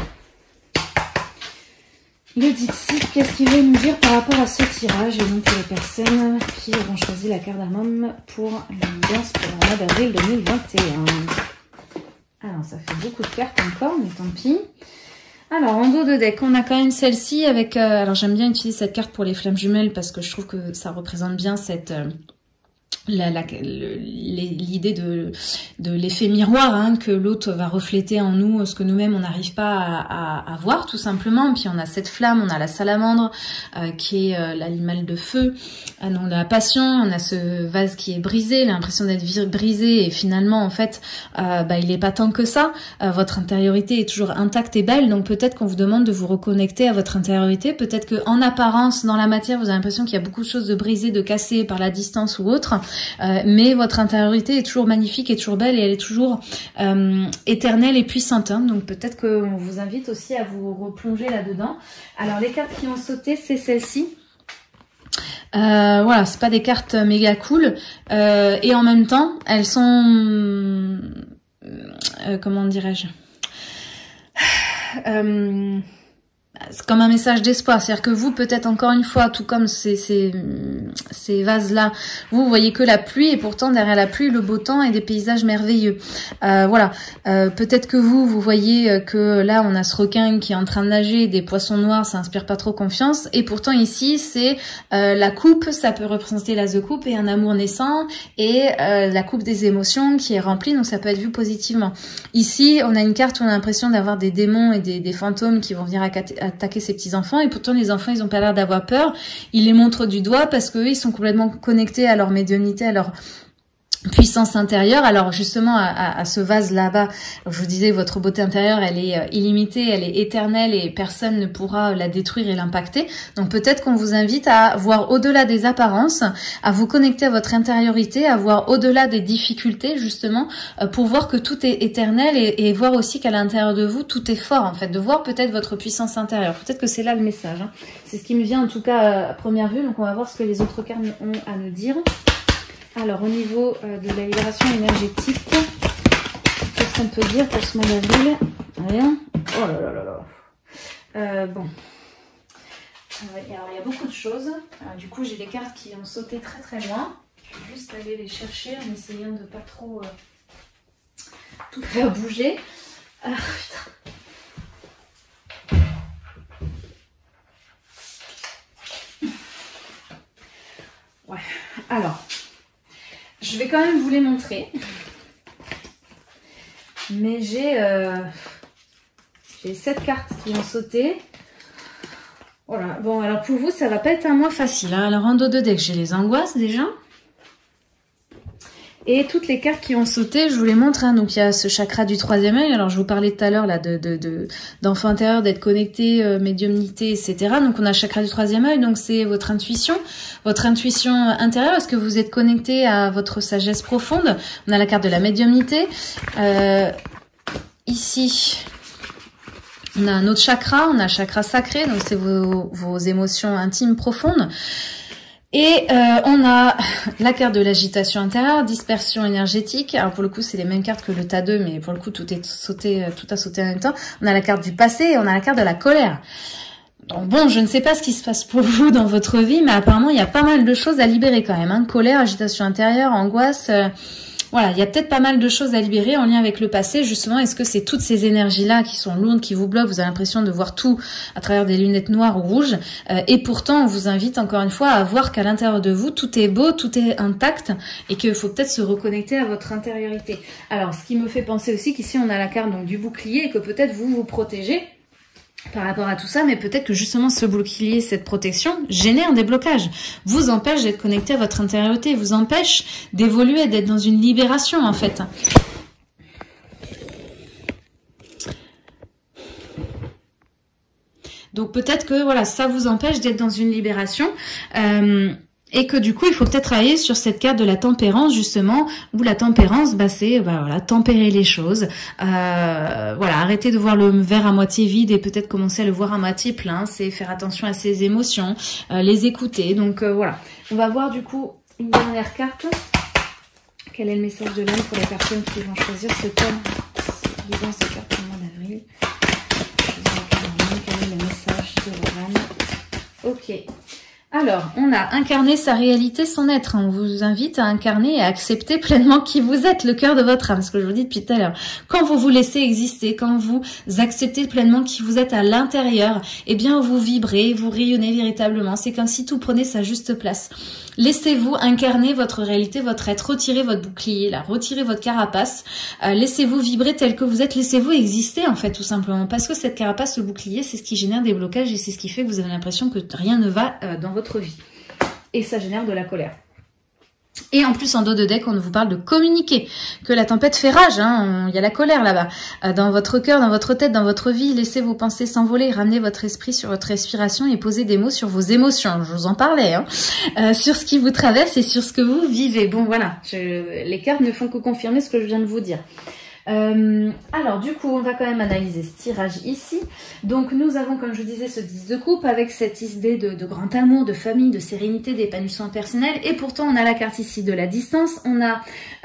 le Dixit, qu'est-ce qu'il veut nous dire par rapport à ce tirage? Et donc pour les personnes qui auront choisi la cardamome pour l'ambiance pour le mois d'avril 2021. Alors, ça fait beaucoup de cartes encore, mais tant pis. Alors, en dos de deck, on a quand même celle-ci avec... alors, j'aime bien utiliser cette carte pour les flammes jumelles parce que je trouve que ça représente bien cette l'idée de l'effet miroir, hein, que l'autre va refléter en nous ce que nous-mêmes on n'arrive pas à voir tout simplement. Puis on a cette flamme, on a la salamandre qui est l'animal de feu, on a la passion, on a ce vase qui est brisé, l'impression d'être brisé et finalement en fait il est pas tant que ça. Votre intériorité est toujours intacte et belle, donc peut-être qu'on vous demande de vous reconnecter à votre intériorité. Peut-être que en apparence dans la matière vous avez l'impression qu'il y a beaucoup de choses de brisées, de cassées par la distance ou autre. Mais votre intériorité est toujours magnifique, est toujours belle et elle est toujours éternelle et puissante. Hein. Donc peut-être qu'on vous invite aussi à vous replonger là-dedans. Alors les cartes qui ont sauté, c'est celle-ci. Voilà, c'est pas des cartes méga cool. Et en même temps, elles sont... comment dirais-je c'est comme un message d'espoir, c'est-à-dire que vous, peut-être encore une fois, tout comme ces vases-là, vous voyez que la pluie et pourtant derrière la pluie, le beau temps et des paysages merveilleux. Voilà, peut-être que vous voyez que là, on a ce requin qui est en train de nager, des poissons noirs, ça inspire pas trop confiance. Et pourtant ici, c'est la coupe, ça peut représenter l'as de coupe et un amour naissant et la coupe des émotions qui est remplie, donc ça peut être vu positivement. Ici, on a une carte où on a l'impression d'avoir des démons et des fantômes qui vont venir attaquer ces petits enfants et pourtant les enfants ils ont pas l'air d'avoir peur, ils les montrent du doigt parce qu'eux ils sont complètement connectés à leur médiumnité, à leur puissance intérieure. Alors justement à ce vase là-bas, je vous disais votre beauté intérieure elle est illimitée, elle est éternelle et personne ne pourra la détruire et l'impacter. Donc peut-être qu'on vous invite à voir au-delà des apparences, à vous connecter à votre intériorité, à voir au-delà des difficultés justement pour voir que tout est éternel et voir aussi qu'à l'intérieur de vous tout est fort en fait, de voir peut-être votre puissance intérieure. Peut-être que c'est là le message. Hein. C'est ce qui me vient en tout cas à première vue. Donc on va voir ce que les autres cartes ont à nous dire. Alors, au niveau de la libération énergétique, qu'est-ce qu'on peut dire pour ce mois d'avril? Rien. Oh là là là là. Bon. Alors, il y a beaucoup de choses. Du coup, j'ai des cartes qui ont sauté très très loin. Je vais juste aller les chercher en essayant de pas trop tout faire bouger. Ah, putain. Ouais. Alors. Je vais quand même vous les montrer. Mais j'ai 7 cartes qui ont sauté. Voilà. Bon, alors pour vous, ça va pas être un mois facile. Hein. Alors en dos de deck, j'ai les angoisses déjà. Et toutes les cartes qui ont sauté, je vous les montre. Hein. Donc il y a ce chakra du 3e œil. Alors je vous parlais tout à l'heure là d'enfant intérieur, d'être connecté, médiumnité, etc. Donc on a le chakra du 3e œil. Donc c'est votre intuition intérieure. Est-ce que vous êtes connecté à votre sagesse profonde? On a la carte de la médiumnité. Ici, on a un autre chakra. On a le chakra sacré. Donc c'est vos émotions intimes profondes. Et on a la carte de l'agitation intérieure, dispersion énergétique. Alors pour le coup, c'est les mêmes cartes que le tas 2, mais pour le coup, tout a sauté en même temps. On a la carte du passé et on a la carte de la colère. Donc bon, je ne sais pas ce qui se passe pour vous dans votre vie, mais apparemment, il y a pas mal de choses à libérer quand même. Hein. Colère, agitation intérieure, angoisse... Voilà, il y a peut-être pas mal de choses à libérer en lien avec le passé. Justement, est-ce que c'est toutes ces énergies-là qui sont lourdes, qui vous bloquent? Vous avez l'impression de voir tout à travers des lunettes noires ou rouges. Et pourtant, on vous invite encore une fois à voir qu'à l'intérieur de vous, tout est beau, tout est intact et qu'il faut peut-être se reconnecter à votre intériorité. Alors, ce qui me fait penser aussi qu'ici, on a la carte donc, du bouclier et que peut-être vous vous protégez par rapport à tout ça, mais peut-être que justement ce bouclier, cette protection, génère des blocages, vous empêche d'être connecté à votre intériorité, vous empêche d'évoluer, d'être dans une libération en fait. Donc peut-être que voilà, ça vous empêche d'être dans une libération. Et que du coup, il faut peut-être travailler sur cette carte de la tempérance, justement, où la tempérance, c'est voilà, tempérer les choses. Voilà, arrêter de voir le verre à moitié vide et peut-être commencer à le voir à moitié plein. C'est faire attention à ses émotions, les écouter. Donc voilà, on va voir du coup une dernière carte. Quel est le message de l'âme pour les personnes qui vont choisir ce thème lisant ce carte pour le mois d'avril? Quel est le message de l'âme? Ok. Alors, on a incarné sa réalité, son être. On vous invite à incarner et à accepter pleinement qui vous êtes, le cœur de votre âme. Ce que je vous dis depuis tout à l'heure. Quand vous vous laissez exister, quand vous acceptez pleinement qui vous êtes à l'intérieur, eh bien, vous vibrez, vous rayonnez véritablement. C'est comme si tout prenait sa juste place. Laissez-vous incarner votre réalité, votre être. Retirez votre bouclier, là. Retirez votre carapace. Laissez-vous vibrer tel que vous êtes. Laissez-vous exister, en fait, tout simplement. Parce que cette carapace, le bouclier, c'est ce qui génère des blocages et c'est ce qui fait que vous avez l'impression que rien ne va dans votre vie. Et ça génère de la colère. Et en plus, en dos de deck, on vous parle de communiquer, que la tempête fait rage, hein, il y a la colère là-bas. Dans votre cœur, dans votre tête, dans votre vie, laissez vos pensées s'envoler, ramenez votre esprit sur votre respiration et posez des mots sur vos émotions. Je vous en parlais, hein, sur ce qui vous traverse et sur ce que vous vivez. Bon, voilà, les cartes ne font que confirmer ce que je viens de vous dire. Alors du coup on va quand même analyser ce tirage ici. Donc nous avons, comme je vous disais, ce 10 de coupe avec cette idée de grand amour, de famille, de sérénité, d'épanouissement personnel, et pourtant on a la carte ici de la distance. On a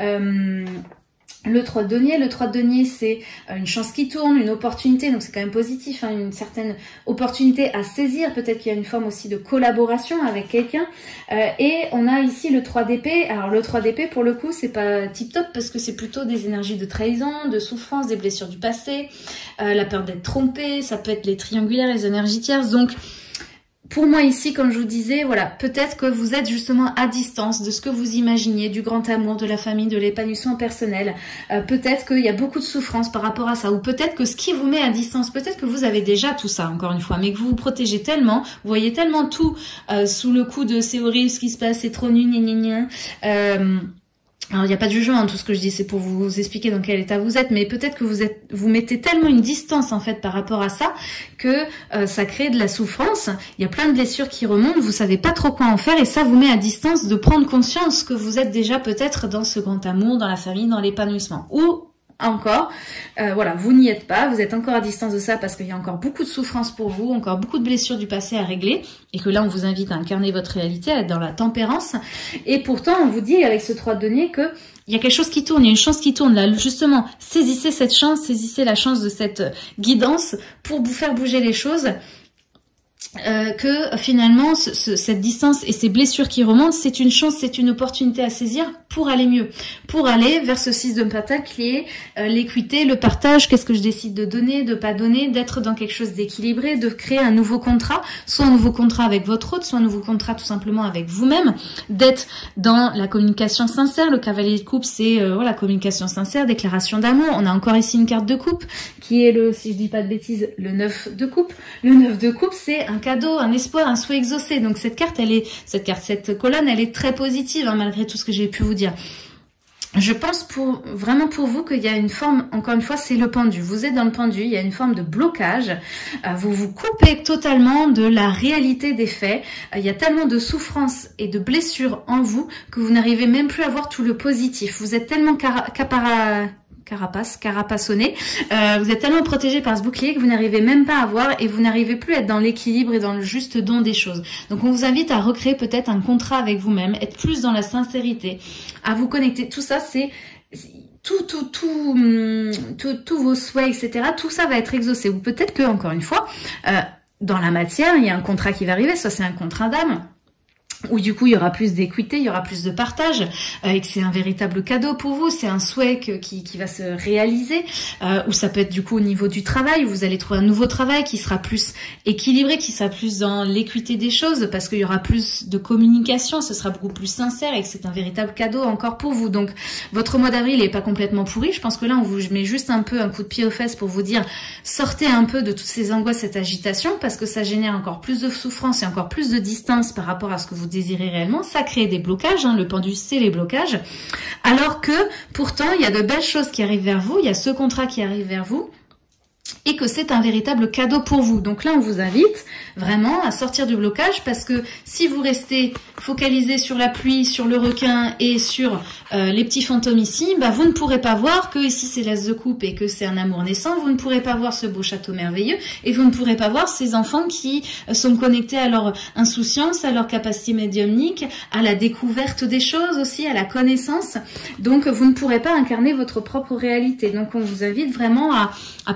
le 3 de denier. Le 3 de denier, c'est une chance qui tourne, une opportunité, donc c'est quand même positif, hein, une certaine opportunité à saisir. Peut-être qu'il y a une forme aussi de collaboration avec quelqu'un. Et on a ici le 3 d'épée. Alors le 3 d'épée, pour le coup, c'est pas tip top parce que c'est plutôt des énergies de trahison, de souffrance, des blessures du passé, la peur d'être trompé, ça peut être les triangulaires, les énergies tierces. Donc pour moi ici, comme je vous disais, voilà, peut-être que vous êtes justement à distance de ce que vous imaginiez, du grand amour, de la famille, de l'épanouissement personnel. Peut-être qu'il y a beaucoup de souffrance par rapport à ça, ou peut-être que ce qui vous met à distance, peut-être que vous avez déjà tout ça, encore une fois, mais que vous vous protégez tellement, vous voyez tellement tout sous le coup de c'est horrible ce qui se passe, c'est trop nul, gna gna gna. Alors, il n'y a pas de jugement, tout ce que je dis, c'est pour vous expliquer dans quel état vous êtes, mais peut-être que vous mettez tellement une distance, en fait, par rapport à ça, que ça crée de la souffrance. Il y a plein de blessures qui remontent, vous savez pas trop quoi en faire, et ça vous met à distance de prendre conscience que vous êtes déjà peut-être dans ce grand amour, dans la famille, dans l'épanouissement. Ou encore, voilà, vous n'y êtes pas, vous êtes encore à distance de ça parce qu'il y a encore beaucoup de souffrance pour vous, encore beaucoup de blessures du passé à régler, et que là on vous invite à incarner votre réalité, à être dans la tempérance. Et pourtant on vous dit avec ce 3 de denier que il y a quelque chose qui tourne, il y a une chance qui tourne là, justement, saisissez cette chance, saisissez la chance de cette guidance pour vous faire bouger les choses. Que finalement cette distance et ces blessures qui remontent, c'est une chance, c'est une opportunité à saisir pour aller mieux, pour aller vers ce 6 de pentacle qui est l'équité, le partage, qu'est-ce que je décide de donner, de pas donner, d'être dans quelque chose d'équilibré, de créer un nouveau contrat, soit un nouveau contrat avec votre hôte, soit un nouveau contrat tout simplement avec vous-même, d'être dans la communication sincère. Le cavalier de coupe, c'est voilà, communication sincère, déclaration d'amour. On a encore ici une carte de coupe qui est le, si je dis pas de bêtises, le 9 de coupe. Le 9 de coupe, c'est un cadeau, un espoir, un souhait exaucé. Donc cette carte, cette colonne, elle est très positive, hein, malgré tout ce que j'ai pu vous dire. Je pense vraiment pour vous qu'il y a une forme, encore une fois, c'est le pendu. Vous êtes dans le pendu, il y a une forme de blocage. Vous vous coupez totalement de la réalité des faits. Il y a tellement de souffrance et de blessures en vous que vous n'arrivez même plus à voir tout le positif. Vous êtes tellement carapassonné, vous êtes tellement protégé par ce bouclier que vous n'arrivez même pas à voir et vous n'arrivez plus à être dans l'équilibre et dans le juste don des choses. Donc on vous invite à recréer peut-être un contrat avec vous-même, être plus dans la sincérité, à vous connecter. Tout ça, c'est tous vos souhaits, etc. Tout ça va être exaucé. Ou peut-être que, encore une fois, dans la matière, il y a un contrat qui va arriver, soit c'est un contrat d'âme, où du coup il y aura plus d'équité, il y aura plus de partage, et que c'est un véritable cadeau pour vous, c'est un souhait qui va se réaliser, ou ça peut être du coup au niveau du travail, où vous allez trouver un nouveau travail qui sera plus équilibré, qui sera plus dans l'équité des choses, parce qu'il y aura plus de communication, ce sera beaucoup plus sincère, et que c'est un véritable cadeau encore pour vous. Donc votre mois d'avril n'est pas complètement pourri, je pense que là on vous met juste un peu un coup de pied aux fesses pour vous dire, sortez un peu de toutes ces angoisses, cette agitation, parce que ça génère encore plus de souffrance et encore plus de distance par rapport à ce que vous désirez réellement. Ça crée des blocages, hein, le pendu c'est les blocages, alors que pourtant il y a de belles choses qui arrivent vers vous, il y a ce contrat qui arrive vers vous et que c'est un véritable cadeau pour vous. Donc là on vous invite vraiment à sortir du blocage, parce que si vous restez focalisé sur la pluie, sur le requin et sur les petits fantômes ici, bah vous ne pourrez pas voir que ici c'est l'as de coupe et que c'est un amour naissant, vous ne pourrez pas voir ce beau château merveilleux et vous ne pourrez pas voir ces enfants qui sont connectés à leur insouciance, à leur capacité médiumnique, à la découverte des choses aussi, à la connaissance. Donc vous ne pourrez pas incarner votre propre réalité. Donc on vous invite vraiment à prendre de la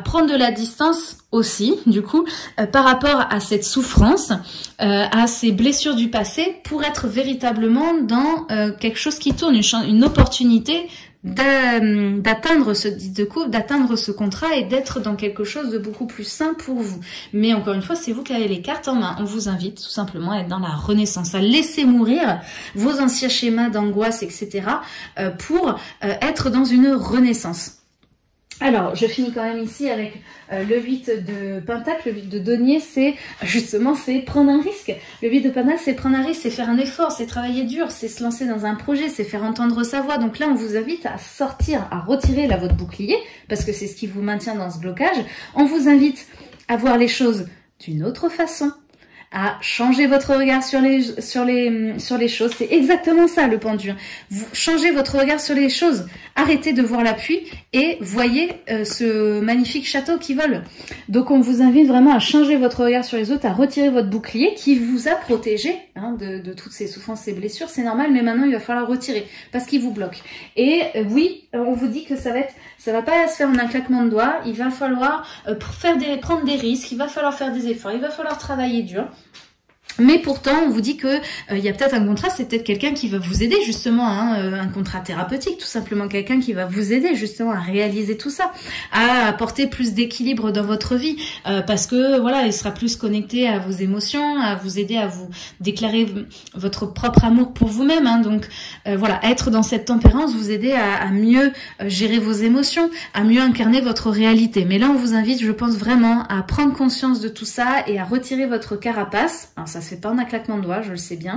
la distance aussi, du coup, par rapport à cette souffrance, à ces blessures du passé, pour être véritablement dans quelque chose qui tourne, une opportunité d'atteindre ce de coup, d'atteindre ce contrat et d'être dans quelque chose de beaucoup plus sain pour vous. Mais encore une fois, c'est vous qui avez les cartes en main. On vous invite tout simplement à être dans la renaissance, à laisser mourir vos anciens schémas d'angoisse, etc. Pour être dans une renaissance. Alors, je finis quand même ici avec le 8 de Pentacle. Le 8 de Denier, c'est justement, c'est prendre un risque. Le 8 de Pentacle, c'est prendre un risque, c'est faire un effort, c'est travailler dur, c'est se lancer dans un projet, c'est faire entendre sa voix. Donc là, on vous invite à sortir, à retirer là votre bouclier, parce que c'est ce qui vous maintient dans ce blocage. On vous invite à voir les choses d'une autre façon, à changer votre regard sur les choses. C'est exactement ça le pendule. Vous changez votre regard sur les choses. Arrêtez de voir la pluie et voyez ce magnifique château qui vole. Donc on vous invite vraiment à changer votre regard sur les autres, à retirer votre bouclier qui vous a protégé de toutes ces souffrances, ces blessures. C'est normal, mais maintenant il va falloir retirer parce qu'il vous bloque. Et oui, on vous dit que ça va pas se faire en un claquement de doigts. Il va falloir prendre des risques, il va falloir faire des efforts, il va falloir travailler dur. Mais pourtant, on vous dit que il y a peut-être un contrat, c'est peut-être quelqu'un qui va vous aider justement, un contrat thérapeutique, tout simplement quelqu'un qui va vous aider justement à réaliser tout ça, à apporter plus d'équilibre dans votre vie, parce que voilà, il sera plus connecté à vos émotions, à vous aider à vous déclarer votre propre amour pour vous-même. Donc voilà, être dans cette tempérance, vous aider à mieux gérer vos émotions, à mieux incarner votre réalité. Mais là, on vous invite, je pense vraiment, à prendre conscience de tout ça et à retirer votre carapace. Alors ça se fait pas en un claquement de doigts, je le sais bien.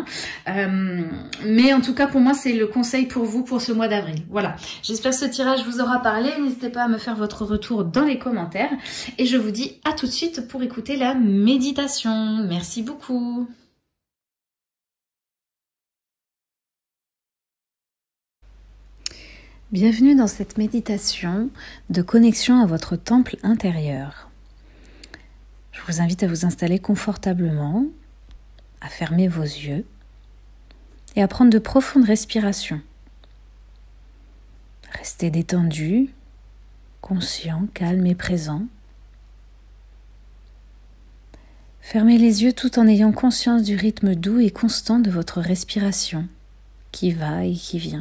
Mais en tout cas, pour moi, c'est le conseil pour vous pour ce mois d'avril. Voilà. J'espère que ce tirage vous aura parlé. N'hésitez pas à me faire votre retour dans les commentaires. Et je vous dis à tout de suite pour écouter la méditation. Merci beaucoup. Bienvenue dans cette méditation de connexion à votre temple intérieur. Je vous invite à vous installer confortablement, à fermer vos yeux et à prendre de profondes respirations. Restez détendu, conscient, calme et présent. Fermez les yeux tout en ayant conscience du rythme doux et constant de votre respiration qui va et qui vient.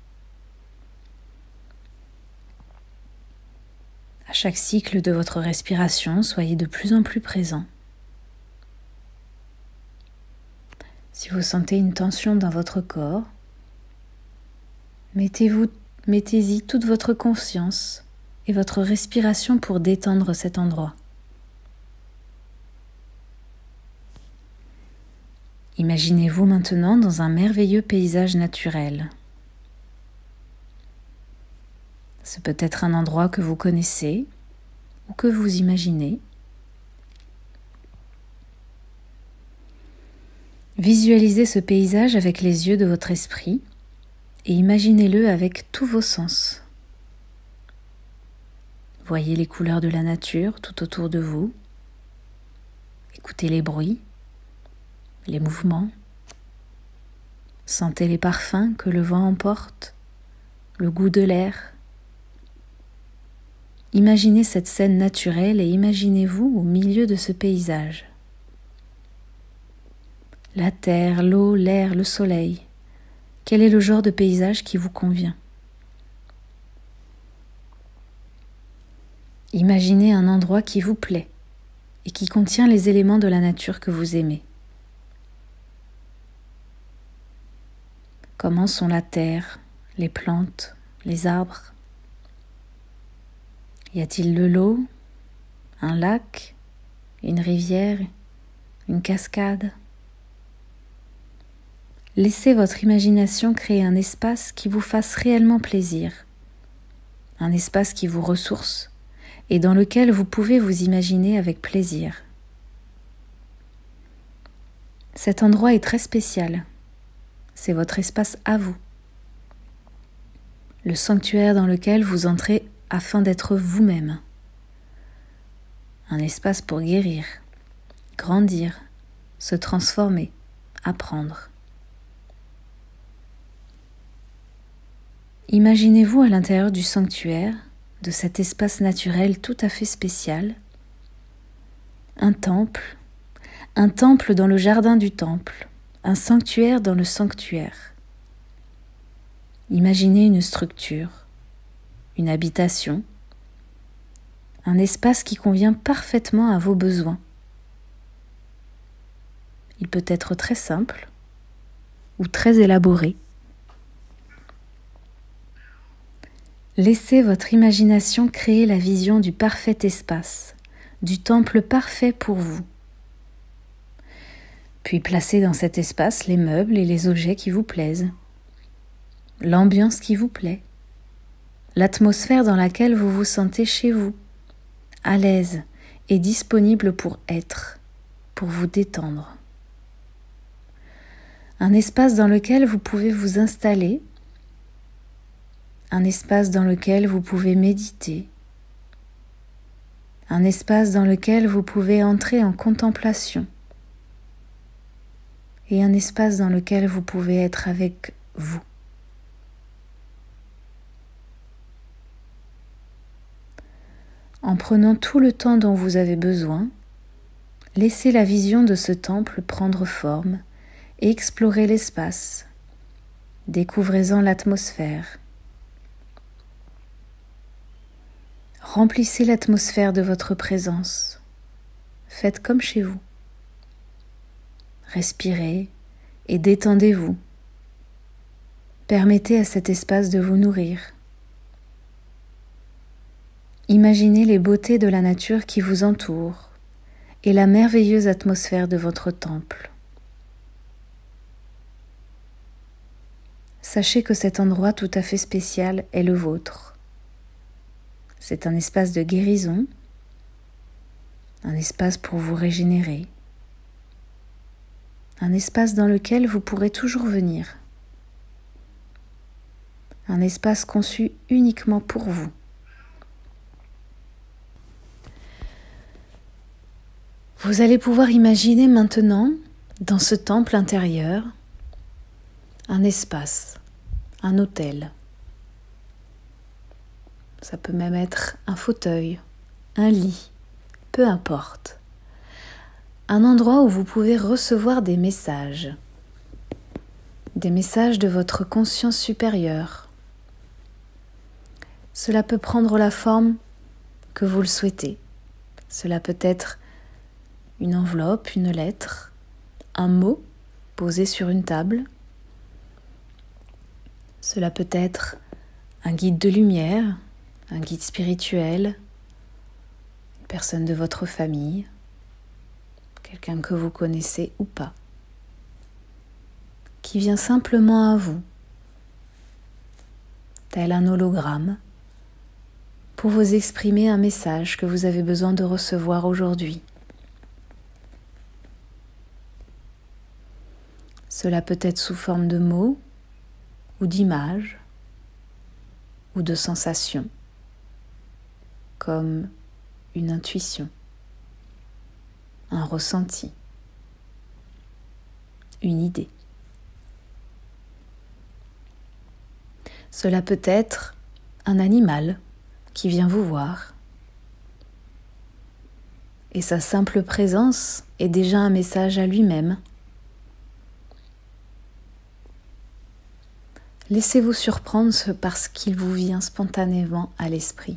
À chaque cycle de votre respiration, soyez de plus en plus présent. Si vous sentez une tension dans votre corps, mettez-y toute votre conscience et votre respiration pour détendre cet endroit. Imaginez-vous maintenant dans un merveilleux paysage naturel. Ce peut être un endroit que vous connaissez ou que vous imaginez. Visualisez ce paysage avec les yeux de votre esprit et imaginez-le avec tous vos sens. Voyez les couleurs de la nature tout autour de vous. Écoutez les bruits, les mouvements. Sentez les parfums que le vent emporte, le goût de l'air. Imaginez cette scène naturelle et imaginez-vous au milieu de ce paysage. La terre, l'eau, l'air, le soleil. Quel est le genre de paysage qui vous convient? Imaginez un endroit qui vous plaît et qui contient les éléments de la nature que vous aimez. Comment sont la terre, les plantes, les arbres? Y a-t-il de l'eau, un lac, une rivière, une cascade? Laissez votre imagination créer un espace qui vous fasse réellement plaisir, un espace qui vous ressource et dans lequel vous pouvez vous imaginer avec plaisir. Cet endroit est très spécial, c'est votre espace à vous, le sanctuaire dans lequel vous entrez afin d'être vous-même, un espace pour guérir, grandir, se transformer, apprendre. Imaginez-vous à l'intérieur du sanctuaire, de cet espace naturel tout à fait spécial, un temple dans le jardin du temple, un sanctuaire dans le sanctuaire. Imaginez une structure, une habitation, un espace qui convient parfaitement à vos besoins. Il peut être très simple ou très élaboré. Laissez votre imagination créer la vision du parfait espace, du temple parfait pour vous. Puis placez dans cet espace les meubles et les objets qui vous plaisent, l'ambiance qui vous plaît, l'atmosphère dans laquelle vous vous sentez chez vous, à l'aise et disponible pour être, pour vous détendre. Un espace dans lequel vous pouvez vous installer, un espace dans lequel vous pouvez méditer, un espace dans lequel vous pouvez entrer en contemplation et un espace dans lequel vous pouvez être avec vous. En prenant tout le temps dont vous avez besoin, laissez la vision de ce temple prendre forme et explorez l'espace. Découvrez-en l'atmosphère. Remplissez l'atmosphère de votre présence. Faites comme chez vous. Respirez et détendez-vous. Permettez à cet espace de vous nourrir. Imaginez les beautés de la nature qui vous entoure et la merveilleuse atmosphère de votre temple. Sachez que cet endroit tout à fait spécial est le vôtre. C'est un espace de guérison, un espace pour vous régénérer, un espace dans lequel vous pourrez toujours venir, un espace conçu uniquement pour vous. Vous allez pouvoir imaginer maintenant, dans ce temple intérieur, un espace, un autel. Ça peut même être un fauteuil, un lit, peu importe. Un endroit où vous pouvez recevoir des messages de votre conscience supérieure. Cela peut prendre la forme que vous le souhaitez. Cela peut être une enveloppe, une lettre, un mot posé sur une table. Cela peut être un guide de lumière, un guide spirituel, une personne de votre famille, quelqu'un que vous connaissez ou pas, qui vient simplement à vous, tel un hologramme, pour vous exprimer un message que vous avez besoin de recevoir aujourd'hui. Cela peut être sous forme de mots ou d'images ou de sensations, comme une intuition, un ressenti, une idée. Cela peut être un animal qui vient vous voir. Et sa simple présence est déjà un message à lui-même. Laissez-vous surprendre par ce qu'il vous vient spontanément à l'esprit.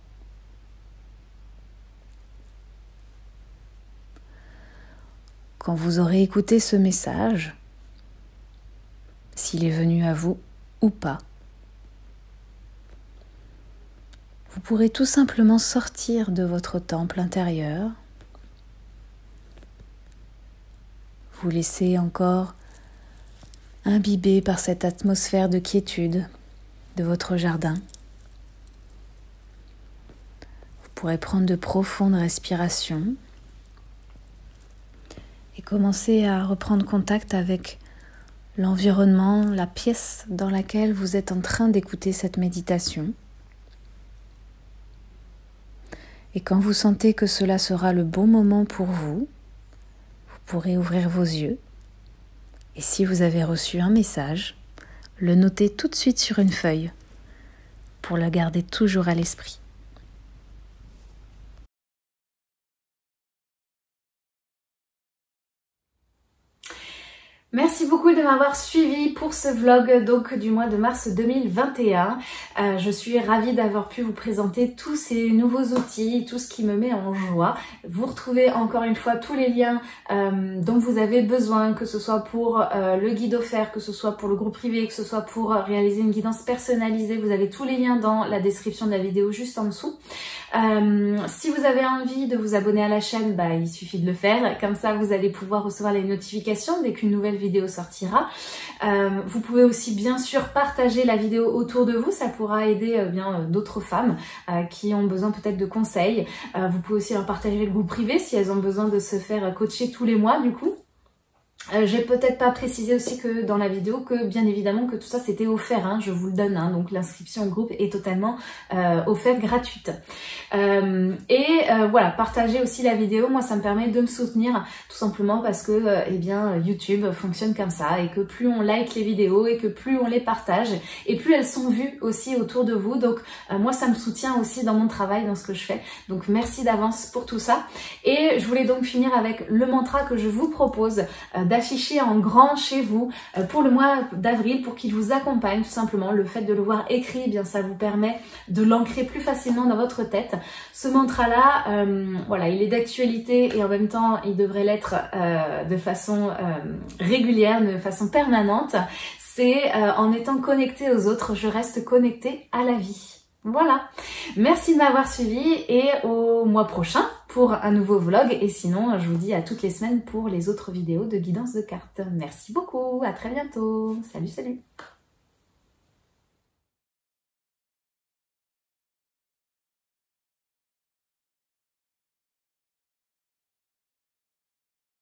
Quand vous aurez écouté ce message, s'il est venu à vous ou pas, vous pourrez tout simplement sortir de votre temple intérieur, vous laisser encore imbibé par cette atmosphère de quiétude de votre jardin. Vous pourrez prendre de profondes respirations et commencer à reprendre contact avec l'environnement, la pièce dans laquelle vous êtes en train d'écouter cette méditation. Et quand vous sentez que cela sera le bon moment pour vous, vous pourrez ouvrir vos yeux. Et si vous avez reçu un message, le noter tout de suite sur une feuille pour le garder toujours à l'esprit. Merci beaucoup de m'avoir suivi pour ce vlog donc du mois de mars 2021. Je suis ravie d'avoir pu vous présenter tous ces nouveaux outils, tout ce qui me met en joie. Vous retrouvez encore une fois tous les liens dont vous avez besoin, que ce soit pour le guide offert, que ce soit pour le groupe privé, que ce soit pour réaliser une guidance personnalisée. Vous avez tous les liens dans la description de la vidéo juste en dessous. Si vous avez envie de vous abonner à la chaîne, il suffit de le faire. Comme ça, vous allez pouvoir recevoir les notifications dès qu'une nouvelle vidéo sortira. Vous pouvez aussi bien sûr partager la vidéo autour de vous, ça pourra aider d'autres femmes qui ont besoin peut-être de conseils. Vous pouvez aussi leur partager le groupe privé si elles ont besoin de se faire coacher tous les mois du coup. J'ai peut-être pas précisé aussi que dans la vidéo que bien évidemment que tout ça c'était offert, hein, je vous le donne, hein, donc l'inscription au groupe est totalement offerte, gratuite. Voilà, partagez aussi la vidéo, moi ça me permet de me soutenir tout simplement parce que YouTube fonctionne comme ça et que plus on like les vidéos et que plus on les partage et plus elles sont vues aussi autour de vous, donc moi ça me soutient aussi dans mon travail, dans ce que je fais, donc merci d'avance pour tout ça. Et je voulais donc finir avec le mantra que je vous propose d'afficher en grand chez vous pour le mois d'avril pour qu'il vous accompagne tout simplement. Le fait de le voir écrit, ça vous permet de l'ancrer plus facilement dans votre tête. Ce mantra-là, voilà, il est d'actualité et en même temps il devrait l'être de façon régulière, de façon permanente. C'est en étant connecté aux autres, je reste connecté à la vie. Voilà, merci de m'avoir suivi et au mois prochain pour un nouveau vlog et sinon je vous dis à toutes les semaines pour les autres vidéos de guidance de cartes. Merci beaucoup, à très bientôt, salut.